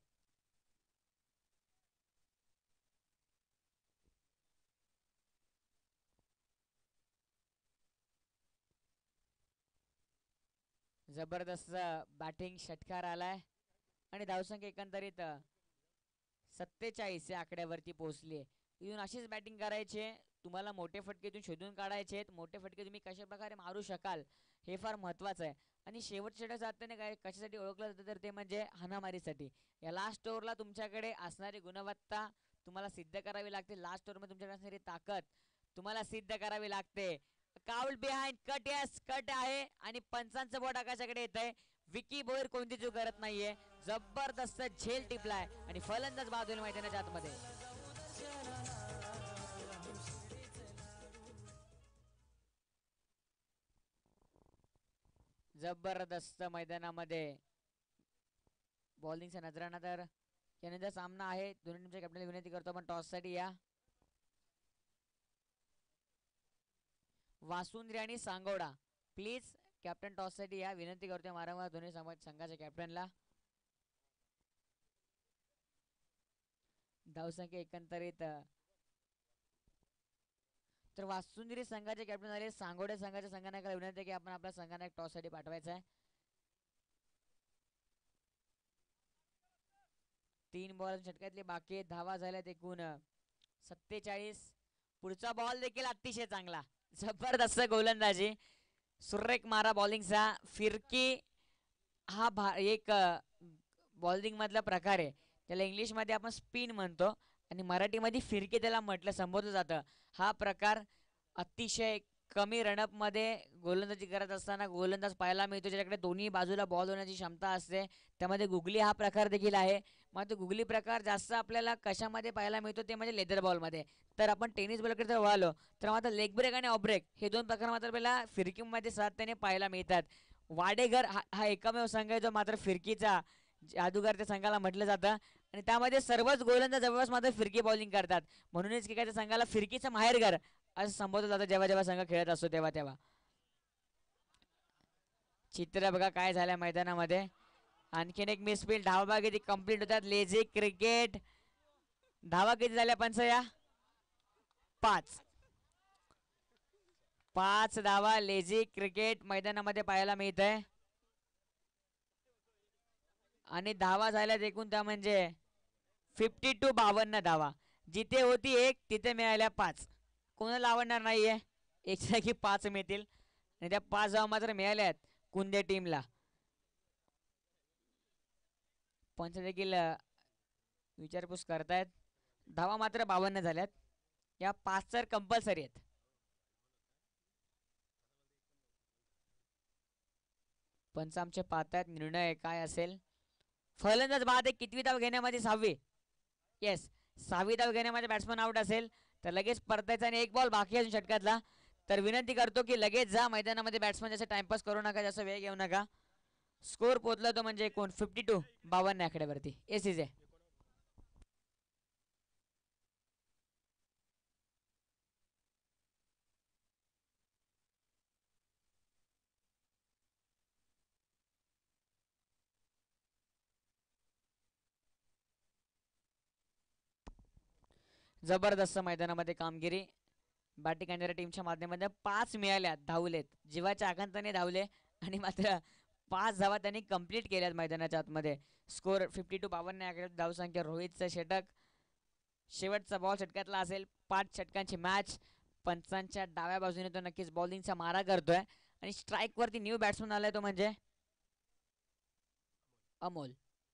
जबरदस्त बॅटिंग षटकार आलाय आणि धावसंख्या एकंदरीत 47 या आकड्यावरती पोहोचली. इथून अशीच बॅटिंग करायची, तुम्हाला मोठे फटके इथून शोधून काढायचे आहेत. मोठे फटके तुम्ही कशा प्रकारे मारू शकाल हे फार महत्वाचं आहे. आणि शेवटच्या षटक साधताना काय कशासाठी ओळखलं जातं तर ते म्हणजे हाणामारीसाठी. या लास्ट ओव्हरला तुमच्याकडे असणारी गुणवत्ता तुम्हाला सिद्ध करावी लागते. लास्ट ओव्हरमध्ये तुमच्याकडे असणारी ताकद तुम्हाला सिद्ध करावी लागते. Call behind cut, yes cut आहे आणि पंचांचं बोट आकाशाकडे येत आहे. विकी बोयर कोणती चूक करत नाहीये. जबरदस्त झेल टिपलाय आणि फलंदाज बाजूला मैदानाच्या आतमध्ये. जबरदस्त मैदानामध्ये बॉलिंगचा नजराणा. तर यानंतर सामना आहे. दोन्ही टीमच्या कॅप्टनला विनंती करतो आपण टॉस साठी या. वासुंद्री आणि सांगोडा प्लीज कॅप्टन टॉस साठी या, विनंती करतोय वारंवार दोन्ही संघाच्या कॅप्टनला. धावसंख्या एकंदरीत तर वासुंद्री संघाचे कॅप्टन झाले. सांगोडे संघाच्या संघानायकाला विनंती आहे की आपण आपल्या संघानायक टॉस साठी पाठवायचा आहे. 3 बॉल षटकातले बाकी धावा झाल्यात एकूण 47. पुढचा बॉल देखील अतिशय चांगला, जबरदस्त गोलंदाजी, सुरेख मारा बॉलिंगचा. फिरकी हा एक बॉलिंग मधला प्रकार आहे. त्याला इंग्लिश मध्ये आपण स्पिन म्हणतो आणि मराठीमध्ये फिरकी त्याला म्हटलं संबोधलं जातं. हा प्रकार अतिशय कमी रनअप मध्ये गोलंदाजी करत असताना गोलंदाज पाहायला मिळतो, ज्याच्याकडे दोन्ही बाजूला बॉल होण्याची क्षमता असते. त्यामध्ये गुगली हा प्रकार देखील आहे. मात्र गुगली प्रकार जास्त आपल्याला कशामध्ये पाहायला मिळतो ते म्हणजे लेदर बॉलमध्ये. तर आपण टेनिस बॉलकडे जर वळालो तर मात्र लेग ब्रेक आणि ऑफ ब्रेक हे 2 प्रकार मात्र आपल्याला फिरकीमध्ये सातत्याने पाहायला मिळतात. वाडेघर हा एकमेव संघ आहे जो मात्र फिरकीचा जादूगार त्या संघाला म्हटलं जातं आणि त्यामध्ये सर्वच गोलंदाज जवळपास मात्र फिरकी बॉलिंग करतात. म्हणूनच की काय त्या संघाला फिरकीचं माहेरघर असं संबोधलं जातं जेव्हा जेव्हा संघ खेळत असतो तेव्हा तेव्हा. चित्र बघा काय झालं मैदानामध्ये. आणखीन एक मिसफील्ड, धावा किती कंप्लीट होतात. Lazy cricket. धावा किती झाल्या पंचया? 5. 5 धावा लेझी क्रिकेट मैदानामध्ये पाहायला मिळत आहे आणि धावा झाल्यात एकूण त्या म्हणजे 52 धावा. जिथे होती 1 तिथे मिळाल्या 5. कोणाला आवडणार नाहीये, एक जागी 5 मिळतील आणि त्या 5 धावा मात्र मिळाल्यात कुंदे टीमला. पंच देखील विचारपूस करतायत. धावा मात्र 52 झाल्यात. या 5 तर कंपल्सरी आहेत. पंच आमचे पाहतायत निर्णय काय असेल. फलंदाज बाद आहे, कितवी धाव घेण्यामध्ये 6वी. येस, 6वी धाव घेण्यामध्ये बॅट्समन आउट असेल तर लगेच परतायचा आणि 1 बॉल बाकी असून षटकातला. तर विनंती करतो की लगेच जा मैदानामध्ये. बॅट्समन जसं टाइमपास करू नका, जास्त वेळ घेऊ नका. स्कोर पोहोचला तो म्हणजे कोण 52 आकड्यावरती. S is a. जबरदस्त मैदानामध्ये कामगिरी. बॅटिंग करणाऱ्या टीमच्या माध्यमातून 5 मिळाल्यात, धावलेत, जीवाच्या आकांताने धावले आणि मात्र 5 धावा त्यांनी कंप्लीट केल्यात मैदानाच्या आतमध्ये. स्कोर 52 आकड्यात. धावसंख्या रोहितचं षटक. शेवटचा बॉल षटकातला असेल. 5 षटकांची मॅच. पंचांच्या डाव्या बाजूने तो नक्कीच बॉलिंगचा मारा करतोय आणि स्ट्राईक वरती न्यू बॅट्समन आलाय तो म्हणजे अमोल.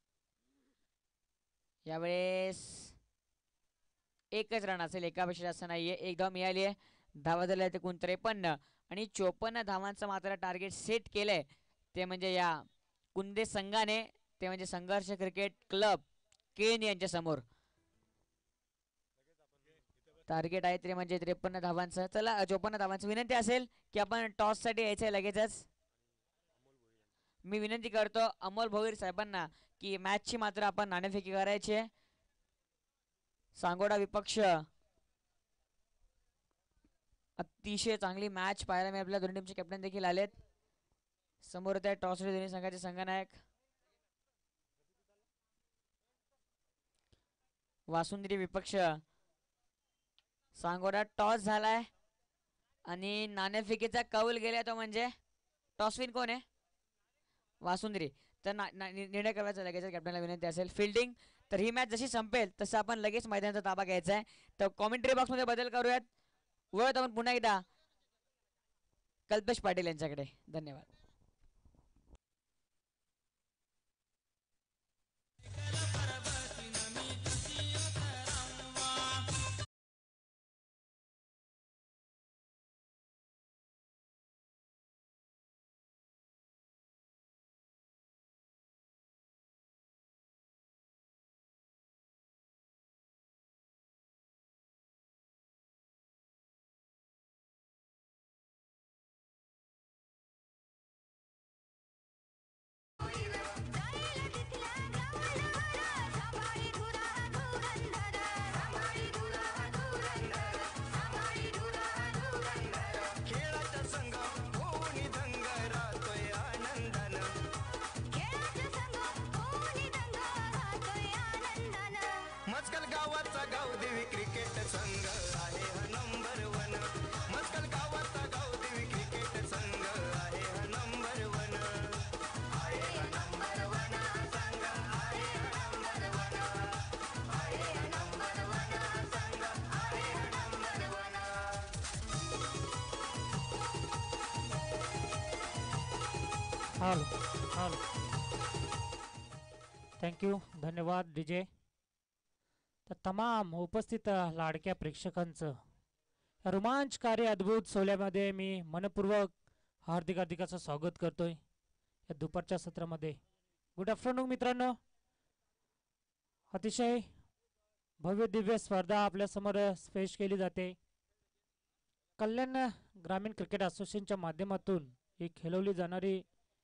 यावेळेस एकच रन असेल, एकापेक्षा जास्त नाहीये. 1 धाव मिळाली आहे. धावा झाल्या ते 53 आणि 54 धावांचं मात्र टार्गेट सेट केलंय ते म्हणजे या कुंदे संघाने ते म्हणजे संघर्ष क्रिकेट क्लब केन यांच्या समोर टार्गेट आहे ते म्हणजे 53 धावांचं. चला 54 धावांचं. विनंती असेल की आपण टॉस साठी यायचं लगेचच. मी विनंती करतो अमोल भोईर साहेबांना की मॅचची मात्र आपण नाणेफेकी करायची आहे. सांगोडा विपक्ष अतिशय चांगली मॅच पाहायला मी आपल्या दोन्ही टीमचे कॅप्टन देखील आलेत. समोर त्या टॉस दोन्ही संघाचे संघनायक वासुंद्री विपक्ष. सांगोडा टॉस झालाय आणि नाणेफेकीचा कौल गेला तो म्हणजे टॉस विन कोण आहे? वासुंद्री. तर निर्णय करायचा लगेच कॅप्टनला विनंती असेल. फिल्डिंग तर ही मॅच जशी संपेल तसं आपण लगेच मैदानाचा ताबा घ्यायचा आहे. तर कॉमेंट्री बॉक्समध्ये बदल करूयात. वळत आपण पुन्हा एकदा कल्पेश पाटील यांच्याकडे. धन्यवाद. हाल हाल थँक्यू धन्यवाद डीजे. तर तमाम उपस्थित लाडक्या प्रेक्षकांचं रोमांचकारी अद्भुत सोहळ्यामध्ये मी मनपूर्वक हार्दिक स्वागत करतोय या दुपारच्या सत्रामध्ये. गुड आफ्टरनून मित्रांनो. अतिशय भव्य दिव्य स्पर्धा आपल्यासमोर पेश केली जाते. कल्याण ग्रामीण क्रिकेट असोसिएशनच्या माध्यमातून ही खेळवली जाणारी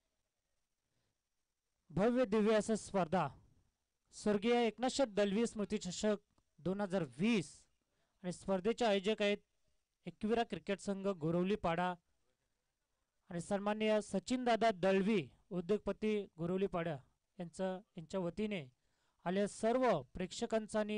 भव्य दिव्य असं स्पर्धा स्वर्गीय एकनाथ दलवी स्मृती चषक 2020 आणि स्पर्धेचे आयोजक आहेत एकविरा क्रिकेट संघ गुरवली पाडा आणि सन्माननीय सचिनदादा दळवी उद्योगपती गुरवली पाडा यांच्या वतीने आल्या सर्व प्रेक्षकांचा आणि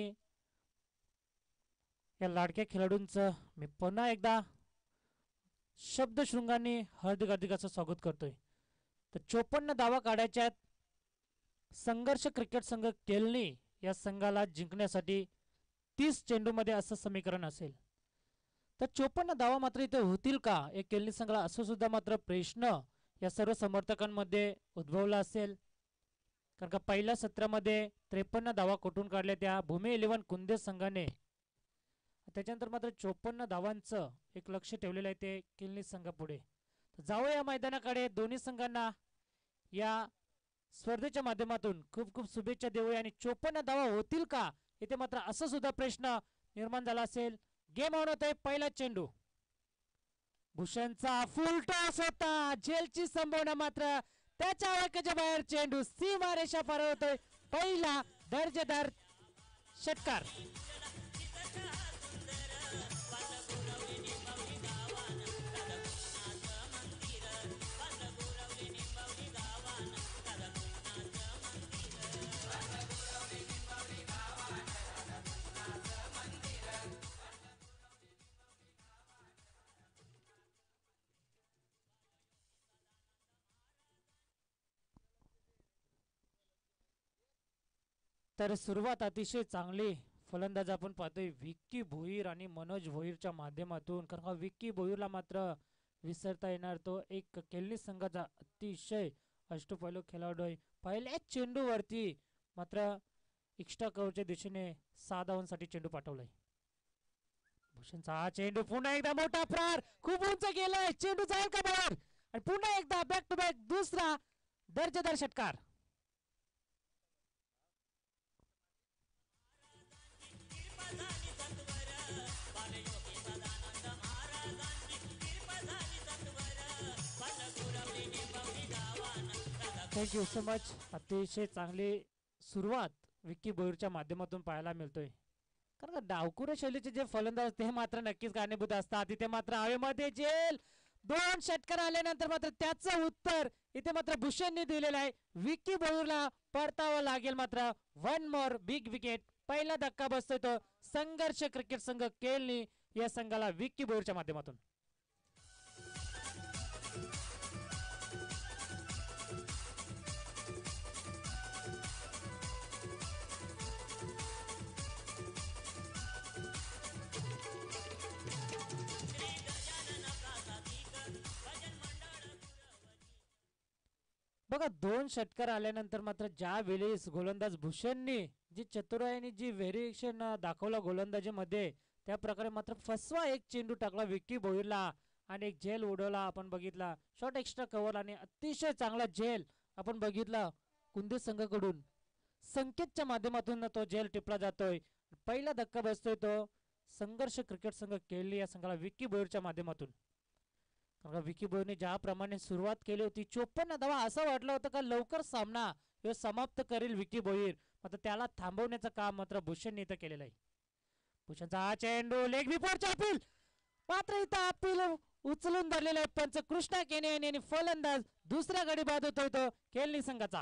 या लाडक्या खेळाडूंचं मी पुन्हा एकदा शब्दशृंगाने हार्दिक स्वागत करतोय. तर 54 धावा काढायच्या. संघर्ष क्रिकेट संघ केलनी या संघाला जिंकण्यासाठी 30 चेंडूमध्ये असं समीकरण असेल. तर 54 धावा मात्र इथे होतील का या केलनी संघाला, असं सुद्धा मात्र प्रश्न या सर्व समर्थकांमध्ये उद्भवला असेल. कारण का पहिल्या सत्रामध्ये 53 धावा कुठून काढल्या त्या भूमी 11 कुंदे संघाने. त्याच्यानंतर मात्र 54 धावांचं एक लक्ष ठेवलेलं आहे ते केलनी संघापुढे. जाऊ या मैदानाकडे. दोन्ही संघांना या स्पर्धेच्या माध्यमातून खूप खूप शुभेच्छा देऊया. आणि 54 धावा होतील का इथे मात्र असं सुद्धा प्रश्न निर्माण झाला असेल. गेम ऑन होतोय. पहिला चेंडू भूषणचा फुल टॉस होता. झेलची संभावना मात्र त्याच्या आवाक्याच्या बाहेर. चेंडू सीमारेषा पार होतोय. पहिला दर्जेदार षटकार. तर सुरुवात अतिशय चांगली फलंदाज आपण पाहतोय विक्की भोईर आणि मनोज भोईरच्या माध्यमातून. कारण का विक्की भोईरला मात्र विसरता येणार तो एक केलनी संघाचा अतिशय अष्टपैलू खेळाडू आहे. पहिल्याच चेंडूवरती मात्र एक्स्ट्रा कव्हरच्या दिशेने 6 धावांसाठी चेंडू पाठवलाय. भूषणचा हा चेंडू पुन्हा एकदा मोठा प्रहार खूप उंच गेलाय. चेंडू जाईल का बाहेर आणि पुन्हा एकदा बॅक टू बॅक दुसरा दर्जेदार षटकार. Thank you so much. अतिशय चांगली सुरुवात विक्की बोईरच्या माध्यमातून पाहायला मिळतोय. कारण का डावकुरे शैलीचे जे फलंदाज ते मात्र नक्कीच कारणीभूत असतात. इथे मात्र हवेमध्ये जेल 2 षटकार आल्यानंतर मात्र त्याचं उत्तर इथे मात्र भूषणने दिलेलं आहे. विक्की बोईरला परतावं लागेल. मात्र 1 मोर बिग विकेट. पहिला धक्का बसतोय तो संघर्ष क्रिकेट संघ केलनी या संघाला विक्की बोईरच्या माध्यमातून. बघा 2 षटकार आल्यानंतर मात्र ज्या वेळेस गोलंदाज भूषणने जी चतुराईने जी व्हेरिएशन दाखवला गोलंदाजीमध्ये त्या प्रकारे मात्र फसवा एक चेंडू टाकला विक्की बोईरला आणि एक झेल उडवला आपण बघितला. शॉर्ट एक्स्ट्रा कव्हर आणि अतिशय चांगला झेल आपण बघितला कुंदे संघाकडून. संकेतच्या माध्यमातून तो झेल टिपला जातोय. पहिला धक्का बसतोय तो संघर्ष क्रिकेट संघ केली या संघाला विक्की बोईरच्या माध्यमातून. विक्की बोईरने ज्याप्रमाणे सुरुवात केली होती 54 धावा असं वाटलं होतं का लवकर सामना समाप्त करेल विक्की बोईर. मात्र त्याला थांबवण्याचं काम मात्र भूषणने इथं केलेलं आहे. भूषणचा हा चेंडू लेग बिफोरचा अपील. मात्र इथं अपील उचलून धरलेलं आहे पंच कृष्णा केने आणि फलंदाज दुसऱ्या गडी बाद होतोय तो केलनी संघाचा.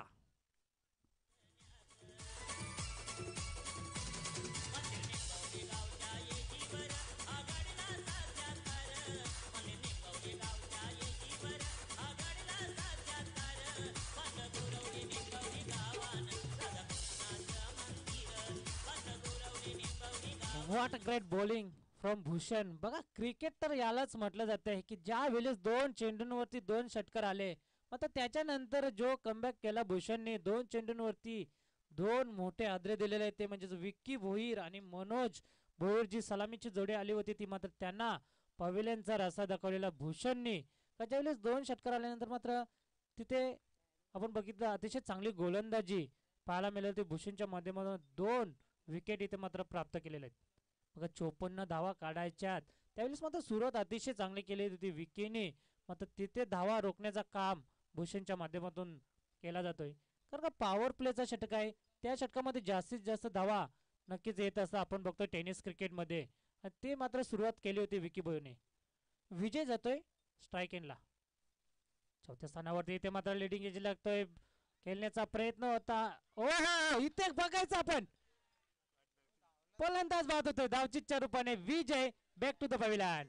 What great bowling from Bhushan. बघा क्रिकेट तर यालाच म्हटलं जातं की ज्या वेळेस 2 चेंडूंवरती 2 षटकार आले मात्र त्याच्यानंतर जो कमबॅक केला भूषणने 2 चेंडूंवरती 2 मोठे आदरे दिलेले आहेत ते म्हणजे विक्की भोईर आणि मनोज भोईर. जी सलामीची जोडी आली होती ती मात्र त्यांना पवेलियनचा रस्ता दाखवलेला भूषणने. ज्या वेळेस 2 षटकार आल्यानंतर मात्र तिथे आपण बघितलं अतिशय चांगली गोलंदाजी पाहायला मिळाली होती भूषणच्या माध्यमातून. 2 विकेट इथे मात्र प्राप्त केलेले आहेत. बघा 54 धावा काढायच्यात त्यावेळेस मात्र सुरुवात अतिशय चांगली केली होती विकीने. मात्र तिथे धावा रोखण्याचं काम भूषणच्या माध्यमातून केला जातोय. कारण का पॉवर प्लेचा षटक आहे त्या षटकामध्ये जास्तीत जास्त धावा नक्कीच येत असं आपण बघतोय टेनिस क्रिकेटमध्ये. ते मात्र सुरुवात केली होती विकी बोईरने. विजय जातोय स्ट्राईक एंडला. 4थ्या स्थानावरती इथे मात्र लिडिंग एज लागतोय. खेळण्याचा प्रयत्न होता. ओहो इथे बघायचं आपण फलंदाज बाद होतोय धावचीच्या रूपाने. Vijay back to the pavilion.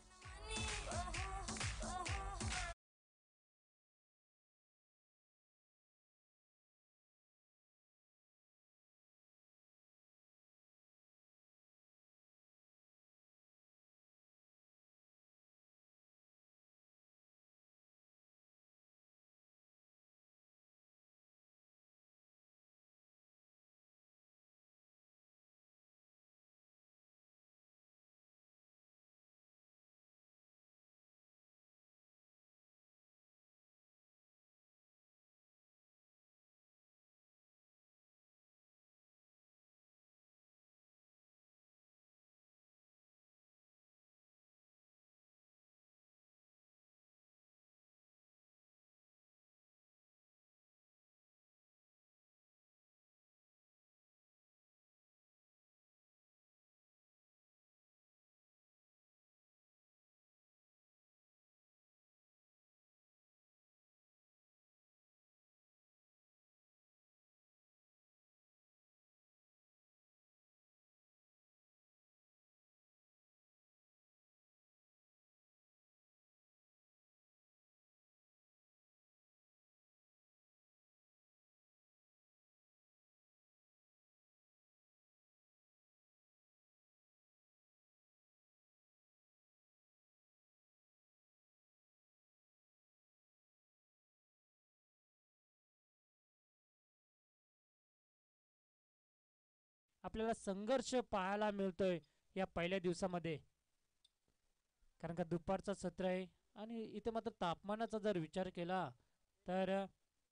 आपल्याला संघर्ष पाहायला मिळतोय या पहिल्या दिवसामध्ये. कारण का दुपारचं सत्र आहे आणि इथे मात्र तापमानाचा जर विचार केला तर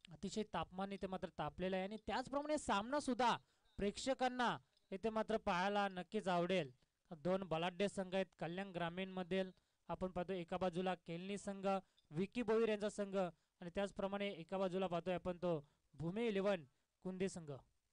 अतिशय तापमान इथे मात्र तापलेलं आहे आणि त्याचप्रमाणे सामना सुद्धा प्रेक्षकांना इथे मात्र पाहायला नक्कीच आवडेल. दोन बलाढ्य संघ आहेत कल्याण ग्रामीण मधील. आपण पाहतो एका बाजूला केलनी संघ, विकी बोईर यांचा संघ आणि त्याचप्रमाणे एका बाजूला पाहतोय आपण तो भूमी 11 कुंदे संघ.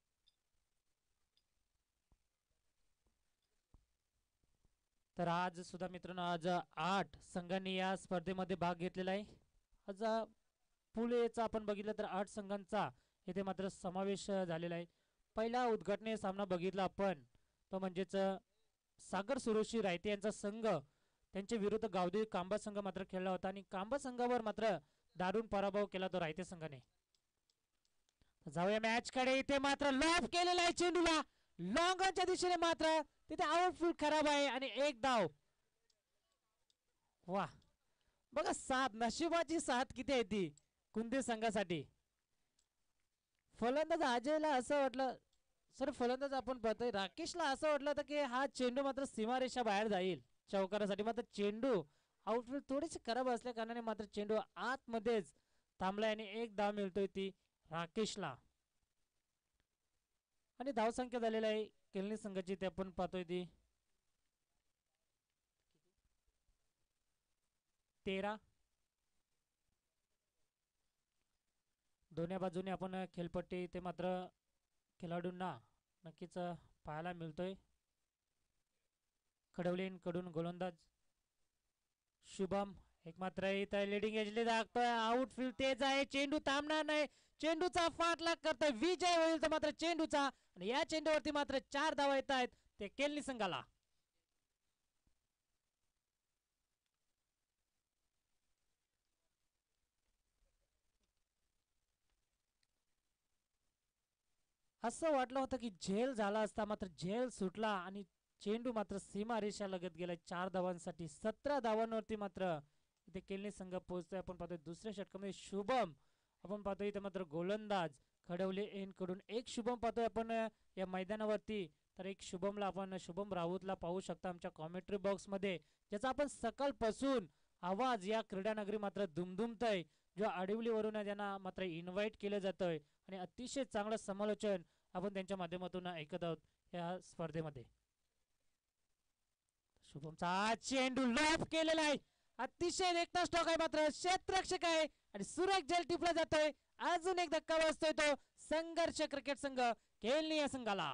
तर आज सुद्धा मित्रांनो आज 8 संघांनी या स्पर्धेमध्ये भाग घेतलेला आहे. आज पुलेचा आपण बघितलं तर 8 संघांचा इथे मात्र समावेश झालेला आहे. पहिला उद्घाटनीय सामना बघितला आपण तो म्हणजेच सागर सुरोशी रायते यांचा संघ त्यांच्या विरुद्ध गावदेवी कांबा संघ मात्र खेळला होता आणि कांबा संघावर मात्र दारुण पराभव केला तो रायते संघाने. जाऊया मॅच कडे. इथे मात्र लॉब केलेला आहे चेंडूला लॉंगच्या दिशेने मात्र तिथे आउटफील्ड खराब आहे आणि एक धाव. वा बघा साथ नशिबाची साथ किती आहे ती कुंदे संघासाठी. फलंदाज अजयला असं वाटलं सर फलंदाज आपण पाहतोय राकेशला असं वाटलं होतं की हा चेंडू मात्र सीमारेषा बाहेर जाईल चौकारासाठी. मात्र चेंडू आउटफील्ड थोडीशी खराब असल्या कारणाने मात्र चेंडू आतमध्येच थांबलाय आणि एक धाव मिळतोय ती राकेशला. आणि धावसंख्या झालेला आहे केलनी संघाची ते आपण पाहतोय ती 13. दोन्ही बाजूने आपण खेळपट्टी ते मात्र खेळाडूंना नक्कीच पाहायला मिळतोय. कडवलींकडून गोलंदाज शुभम एक मात्र इथं लिडिंग एजले दाखतोय आउटफील्ड तेज आहे चेंडू थांबणार नाही चेंडूचा फाटलाग करतोय विजय होईल तर मात्र चेंडूचा आणि या चेंडूवरती मात्र 4 धावा येत आहेत ते केलनी संघाला. असं वाटलं होतं की झेल झाला असता मात्र झेल सुटला आणि चेंडू मात्र सीमा रेषा लगत गेला 4 धावांसाठी. 17 धावांवरती मात्र इथे केलनी संघ पोहोचतोय. आपण पाहतोय दुसऱ्या षटकामध्ये शुभम आपण पाहतोय इथे मात्र गोलंदाज खडवले एन कडून एक शुभम पाहतोय आपण या मैदानावरती. तर एक शुभमला आपण शुभम राऊतला पाहू शकता आमच्या कॉमेंट्री बॉक्स मध्ये ज्याचा आपण सकाळपासून आवाज या क्रीडानगरी मात्र दुमदुमतय. जो आडिवलीवरून ज्यांना मात्र इन्व्हाइट केलं जातंय आणि अतिशय चांगलं समालोचन आपण त्यांच्या माध्यमातून ऐकत आहोत या स्पर्धेमध्ये. शुभमचा चेंडू लॉब केलेला आहे अतिशय देखता स्टॉक आहे मात्र क्षेत्ररक्षक आहे आणि सुरेख जल टिपला जातोय. अजून एक धक्का बसतोय तो संघर्ष क्रिकेट संघ केलनी या संघाला.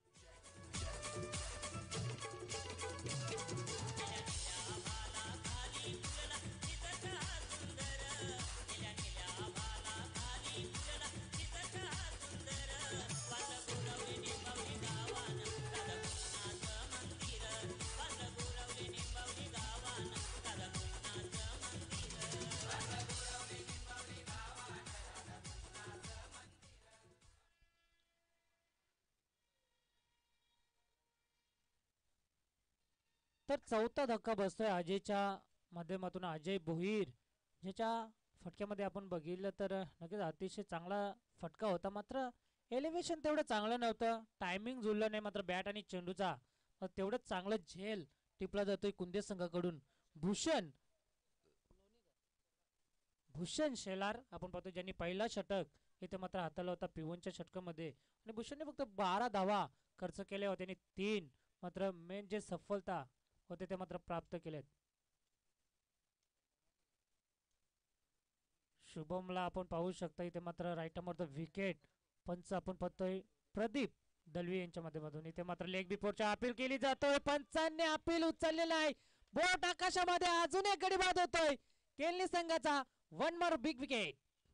तर चौथा धक्का बसतोय अजयच्या माध्यमातून. अजय भोईर ज्याच्या फटक्यामध्ये आपण बघितलं तर नक्कीच अतिशय चांगला फटका होता मात्र एलिव्हेशन तेवढं चांगलं नव्हतं टायमिंग जुळलं नाही मात्र बॅट आणि चेंडूचा तेवढंच चांगलं झेल टिपला जातोय कुंदे संघाकडून. भूषण भूषण शेलार आपण पाहतो ज्यांनी पहिला षटक इथे मात्र हाताळला होता पिवनच्या षटकामध्ये आणि भूषणने फक्त 12 धावा खर्च केल्या होत्या आणि 3 मात्र मेन जे सफलता होते ते मात्र प्राप्त केलेत. शुभमला आपण पाहू शकता इथे मात्र राईट आर्मवर विकेट पंच आपण पाहतोय प्रदीप दलवी यांच्या माध्यमातून. इथे मात्र लेग बिफोरच्या अपील केली जातोय पंचांनी अपील उचललेला आहे. बोट आकाशामध्ये अजून एक गडी बाद होतोय केलनी संघाचा. 1 more big wicket.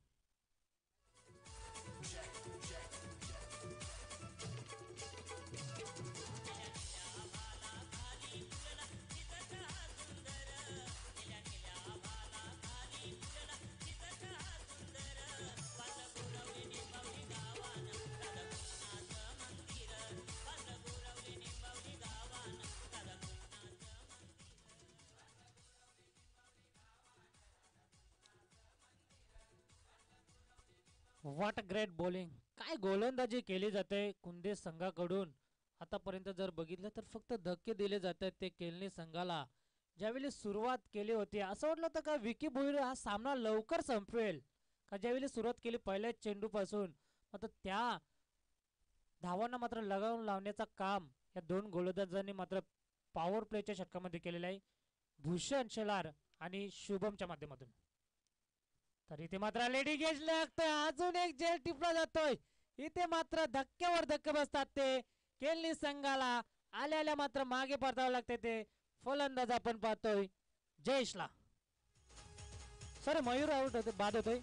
What a great bowling. काय गोलंदाजी केली जाते कुंदे संघाकडून. आतापर्यंत जर बघितलं तर फक्त धक्के दिले जात आहेत ते केलनी संघाला. ज्यावेळी सुरुवात केली होती असं वाटलं होतं का विकी भोईर हा सामना लवकर संपवेल का ज्यावेळी सुरुवात केली पहिल्याच चेंडू पासून मात्र त्या धावांना मात्र लगावून लावण्याचा काम या दोन गोलंदाजांनी मात्र पॉवर प्लेच्या षटकामध्ये केलेलं आहे, भूषण शेलार आणि शुभमच्या माध्यमातून. तर इथे मात्र लेडी गेज लागतोय, अजून एक जेल टिपला जातोय. इथे मात्र धक्क्यावर धक्के बसतात ते केलनी संघाला. आल्या मात्र मागे परतावं लागते ते फलंदाज आपण पाहतोय जयेशला. सर मयूर आउट होते, बाद होतोय.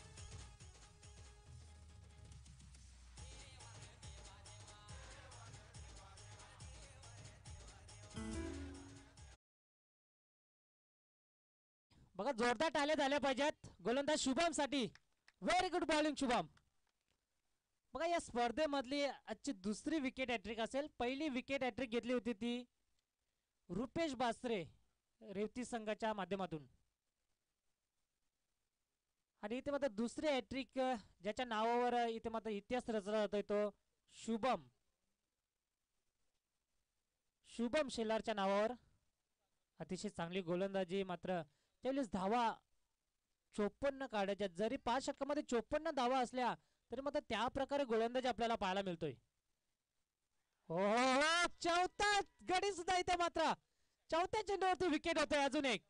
बघा जोरदार टाळ्या झाल्या पाहिजेत गोलंदाज शुभम साठी. Very good bowling Shubham. बघा या स्पर्धेमधली आजची दुसरी विकेट हॅट्रिक असेल. पहिली विकेट हॅट्रिक घेतली होती ती रुपेश बासरे रेवती संघाच्या माध्यमातून, आणि इथे मात्र दुसरी हॅट्रिक ज्याच्या नावावर इथे मात्र इतिहास रचला जातोय तो शुभम शेलारच्या नावावर. अतिशय चांगली गोलंदाजी, मात्र त्यावेळेस धावा 54 काढायच्या. जरी 5 षटकामध्ये 54 धावा असल्या तरी मात्र त्या प्रकारे गोलंदाजी आपल्याला पाहायला मिळतोय. हो चौथा गडी सुद्धा इथे मात्र चौथ्या चेंडूवरती विकेट होतोय. अजून एक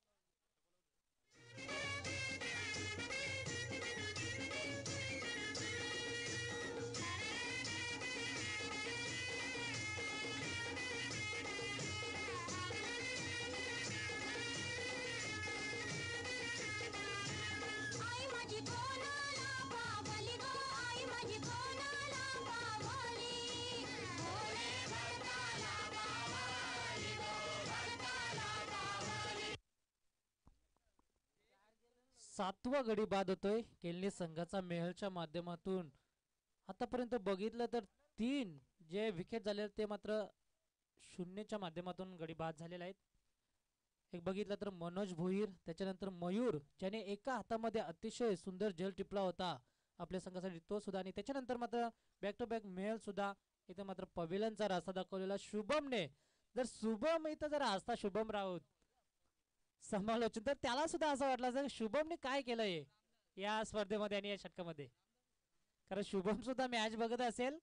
सातवा गडी बाद होतोय केलनी संघाचा मेहलच्या माध्यमातून. आतापर्यंत बघितलं तर 3 जे विकेट झाले ते मात्र शून्यच्या माध्यमातून गडी बाद झालेले आहेत. एक बघितलं तर मनोज भोईर, त्याच्यानंतर मयूर ज्याने एका हातामध्ये अतिशय सुंदर झेल टिपला होता आपल्या संघासाठी तो सुद्धा, आणि त्याच्यानंतर मात्र बॅक टू बॅक मेहल सुद्धा. इथे मात्र पवेलनचा रास्ता दाखवलेला शुभमने. जर शुभम इथं जर असता शुभम राऊत समालोचन तर त्याला सुद्धा असं वाटलं जर शुभमने काय केलंय या स्पर्धेमध्ये आणि या षटकामध्ये, कारण शुभम सुद्धा मॅच बघत असेल.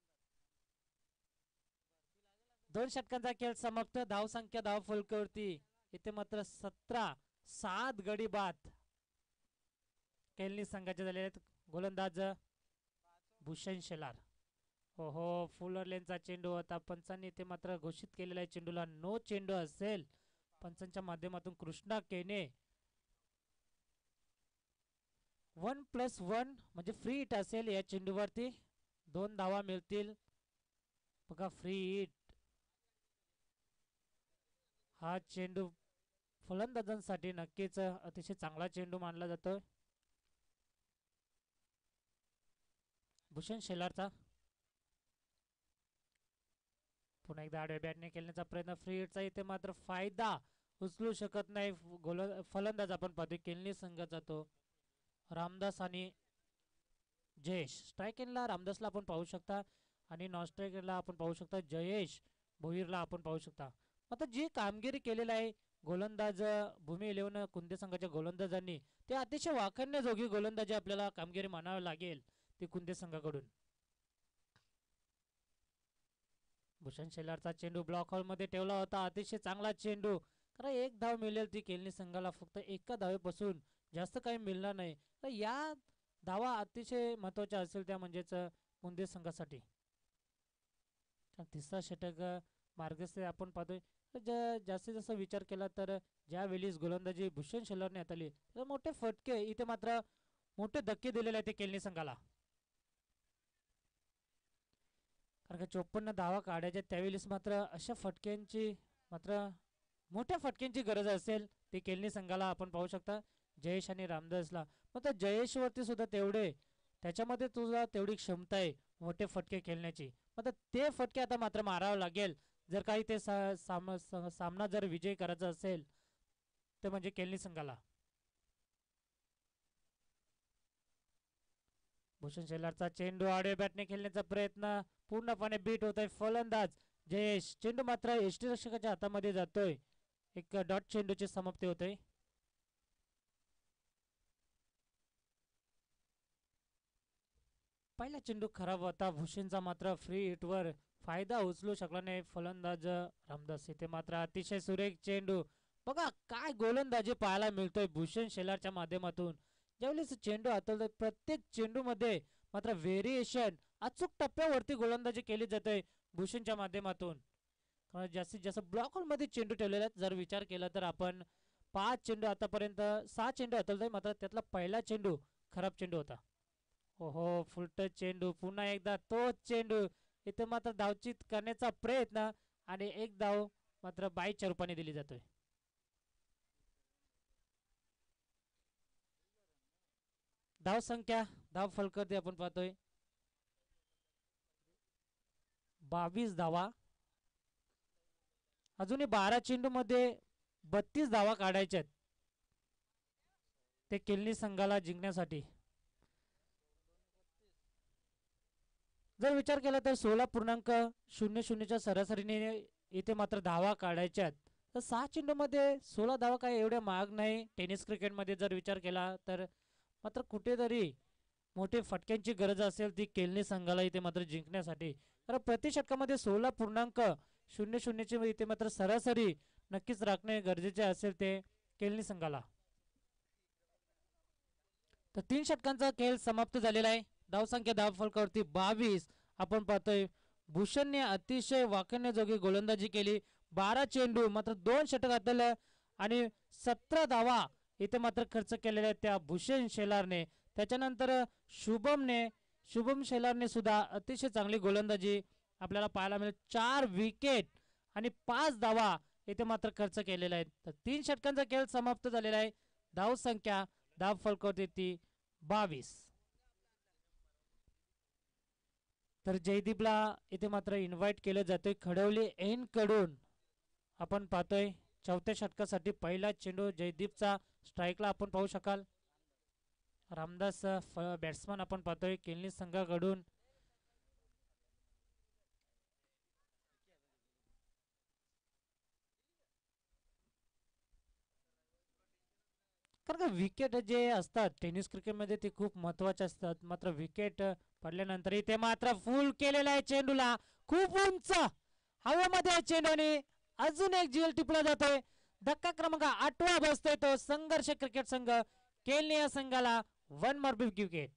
2 षटकांचा खेळ समाप्त, धावसंख्या धाव फलकावरती इथे मात्र 17-7 गडी बाद केलनी संघाचे झाले आहेत. गोलंदाज भूषण शेलार. हो फुलर लेनचा चेंडू होता, पंचांनी इथे मात्र घोषित केलेला आहे चेंडूला नो चेंडू असेल. पंचांच्या माध्यमातून कृष्णा केने 1+1 म्हणजे फ्री हिट असेल या चेंडूवरती. 2 धावा मिळतील. बघा फ्री हिट. हा चेंडू फलंदाजांसाठी नक्कीच अतिशय चांगला चेंडू मानला जातोय. भूषण शेलारचा पुन्हा एकदा आडव्या बॅटने खेळण्याचा प्रयत्न. फ्री हिटचा इथे मात्र फायदा उचलू शकत नाही फलंदाज आपण पाहतोय केलनी संघाचा तो रामदास आणि जयेश. स्ट्राईक एंडला रामदासला आपण पाहू शकता आणि नॉन स्ट्राईक एंडला आपण पाहू शकता जयेश भोईरला आपण पाहू शकता. आता जी कामगिरी केलेली आहे गोलंदाज भूमी 11 कुंदे संघाच्या गोलंदाजांनी ते अतिशय वाखाणण्याजोगी गोलंदाजी आपल्याला कामगिरी मानावी लागेल ती कुंदे संघाकडून. भूषण शेलारचा चेंडू ब्लॉक हॉल मध्ये ठेवला होता, अतिशय चांगला चेंडू. कारण 1 धाव मिळेल ती केलनी संघाला, फक्त एका धावेपासून जास्त काही मिळणार नाही. तर या धावा अतिशय महत्वाच्या असेल त्या म्हणजेच कुंदे संघासाठी. तिसरा षटक मार्गस्थ आपण पाहतोय. जास्तीत जास्त विचार केला तर ज्या वेळेस गोलंदाजी भूषण शेलारने हाताळली तर मोठे फटके इथे मात्र मोठे धक्के दिलेले आहेत केलनी संघाला. कारण का 54 धावा काढायच्या त्यावेळेस मात्र अशा फटक्यांची मात्र मोठ्या फटक्यांची गरज असेल ते केलनी संघाला आपण पाहू शकता जयेश आणि रामदासला. मात्र जयेश वरती सुद्धा तेवढे त्याच्यामध्ये तुझा तेवढी क्षमता आहे मोठे फटके खेळण्याची. मात्र ते फटके आता मात्र मारावं लागेल जर काही ते सामना जर विजय करायचा असेल तर म्हणजे केलनी संघाला. भूषण शेलारचा चेंडू आडव्या बॅटने खेळण्याचा प्रयत्न पूर्णपणे बीट होत आहे फलंदाज जयेश. चेंडू मात्र यष्टीरक्षकाच्या हातामध्ये जातोय. एक डॉट चेंडूची समाप्ती होते. पहिला चेंडू खराब होता. भूषणचा मात्र फ्री हिटवर फायदा उचलू शकला नाही फलंदाज रामदास. इथे मात्र अतिशय सुरेख चेंडू. बघा काय गोलंदाजी पाहायला मिळतोय भूषण शेलारच्या माध्यमातून. ज्यावेळेस चेंडू हाताळतोय प्रत्येक चेंडू मध्ये मात्र व्हेरिएशन अचूक टप्प्यावरती गोलंदाजी केली जाते भूषणच्या माध्यमातून. कारण जास्तीत जास्त ब्लॉक मध्ये चेंडू ठेवलेले आहेत. जर विचार केला तर आपण 5 चेंडू आतापर्यंत 6 चेंडू हाताळतोय मात्र त्यातला पहिला चेंडू खराब चेंडू होता. ओहो फुलट चेंडू. पुन्हा एकदा तोच चेंडू. इथे मात्र धावचित करण्याचा प्रयत्न आणि एक धाव मात्र बाईच्या रूपाने दिली जातोय. धाव संख्या धाव फलकर्ते आपण पाहतोय 22 धावा. अजूनही 12 चेंडू मध्ये 32 धावा काढायच्या आहेत ते केलनी संघाला जिंकण्यासाठी. जर विचार केला तर 16.00च्या सरासरीने इथे मात्र धावा काढायच्यात. तर 6 चेंडूमध्ये 16 धावा काय एवढ्या महाग नाही. टेनिस क्रिकेटमध्ये जर विचार केला तर मात्र कुठेतरी मोठे फटक्यांची गरज असेल ती केलनी संघाला इथे मात्र जिंकण्यासाठी. तर प्रति षटकामध्ये 16.00ची इथे मात्र सरासरी नक्कीच राखणे गरजेचे असेल ते केलनी संघाला. तर 3 षटकांचा खेळ समाप्त झालेला आहे. धावसंख्या धाव फलकावरती 22. आपण पाहतोय भूषणने अतिशय वाखण्याजोगी गोलंदाजी केली. 12 चेंडू मात्र 2 षटक हाताळले आणि 17 धावा इथे मात्र खर्च केलेल्या त्या भूषण शेलारने. त्याच्यानंतर शुभम शेलारने सुद्धा अतिशय चांगली गोलंदाजी आपल्याला पाहायला मिळेल. 4 विकेट आणि 5 धावा इथे मात्र खर्च केलेला आहे. तर 3 षटकांचा खेळ समाप्त झालेला आहे. धावसंख्या धाव फलकावरती ती 22. तर जयदीपला इथे मात्र इन्व्हाइट केलं जातोय खडवली एन कडून. आपण पाहतोय 4थ्या षटकासाठी पहिला चेंडू जयदीपचा स्ट्राईकला आपण पाहू शकाल. रामदास बॅट्समन आपण पाहतोय केलनी संघाकडून. कारण का विकेट जे असतात टेनिस क्रिकेटमध्ये ते खूप महत्वाचे असतात. मात्र विकेट पडल्यानंतर इथे मात्र फुल केलेला आहे चेंडूला. खूप उंच हवेमध्ये चेंडू आणि अजून एक जील टिपला जातोय. धक्का क्रमांक 8 बसतोय तो संघर्ष क्रिकेट संघ केलनी या संघाला 1 मोर बिग विकेट.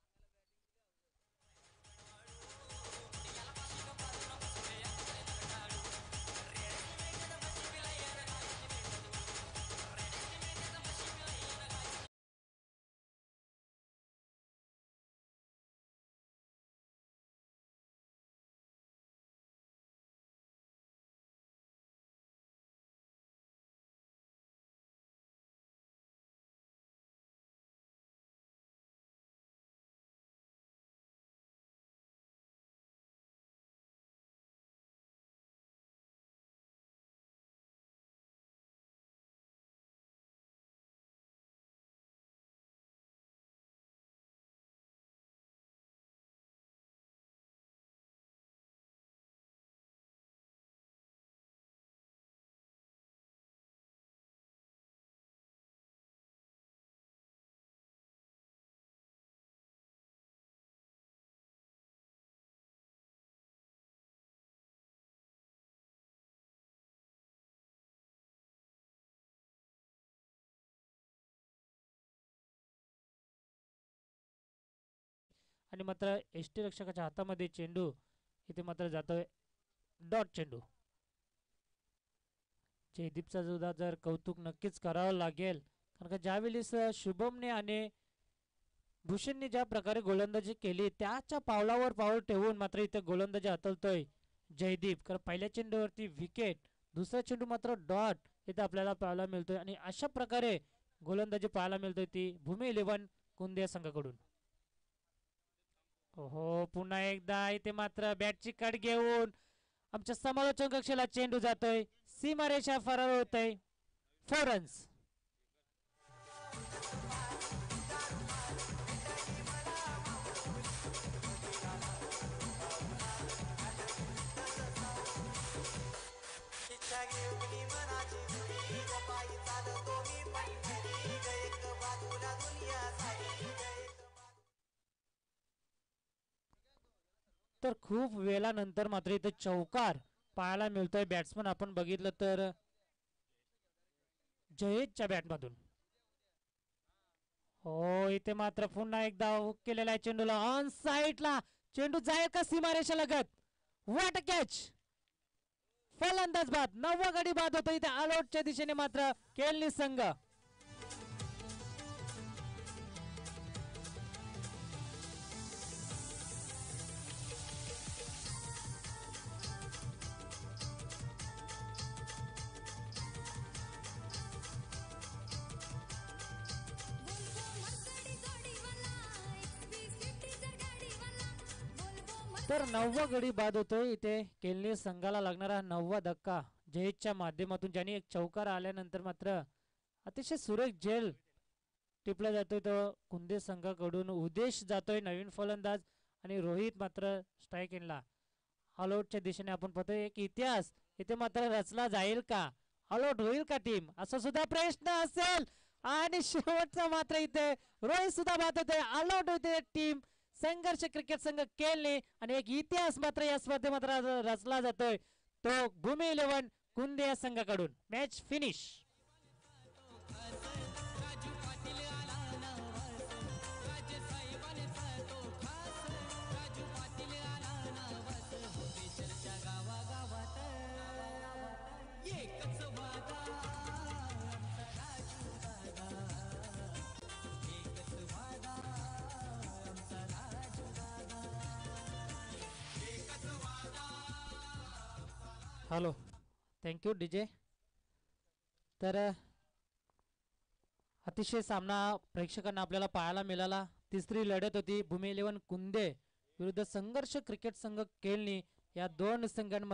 आणि मात्र एष्टी रक्षकाच्या हातामध्ये चेंडू इथे मात्र जातोय डॉट चेंडू. जयदीपचा सुद्धा जर कौतुक नक्कीच करावं लागेल. कारण का ज्यावेळेस शुभमने आणि भूषणने ज्या प्रकारे गोलंदाजी केली त्याच्या पावलावर पाऊल ठेवून मात्र इथे गोलंदाजी हाताळतोय जयदीप. कारण पहिल्या चेंडूवरती विकेट, दुसरा चेंडू मात्र डॉट इथे आपल्याला पाहायला मिळतोय. आणि अशा प्रकारे गोलंदाजी पाहायला मिळतोय ती भूमी 11 कुंदे संघाकडून. हो पुन्हा एकदा इथे मात्र बॅटची कड घेऊन आमच्या समालोचन कक्षाला चेंडू जातोय. सीमारेषा फरार होतय. 4 रन्स. तर खूप वेळानंतर मात्र इथे चौकार पाहायला मिळतोय बॅट्समन आपण बघितलं तर जयेशच्या बॅटमधून. हो इथे मात्र पुन्हा एकदा हुक केलेला आहे चेंडूला ऑन साईडला. चेंडू जाईल का सीमारेषा लगत. What a catch. फलंदाज बाद 9वा गडी बाद होतो इथे ऑलआउटच्या दिशेने मात्र केलनी संघ. तर 9वा गडी बाद होतोय इथे केलनी संघाला लागणारा 9वा धक्का जयेशच्या माध्यमातून ज्याने एक चौकार आल्यानंतर मात्र अतिशय सुरेख झेल टिपला जातोय तो कुंदे संघाकडून. उदेश जातोय नवीन फलंदाज आणि रोहित मात्र स्ट्राईक इनला. ऑलआउटच्या दिशेने आपण पाहतोय एक इतिहास इथे मात्र रचला जाईल का. ऑलआउट होईल का टीम असा सुद्धा प्रश्न असेल आणि शेवटचा मात्र इथे रोहित सुद्धा बाद होते. ऑलआउट होते टीम संघर्ष क्रिकेट संघ केलनी आणि एक इतिहास मात्र या स्पर्धेत मात्र रचला जातोय तो भूमी 11 कुंदे या संघाकडून. Match finish. Hello thank you DJ. तर अतिशय सामना प्रेक्षकांना आपल्याला पाहायला मिळाला. तिसरी लढत होती भूमी 11 कुंदे विरुद्ध संघर्ष क्रिकेट संघ केलनी या दोन संघांमध्ये.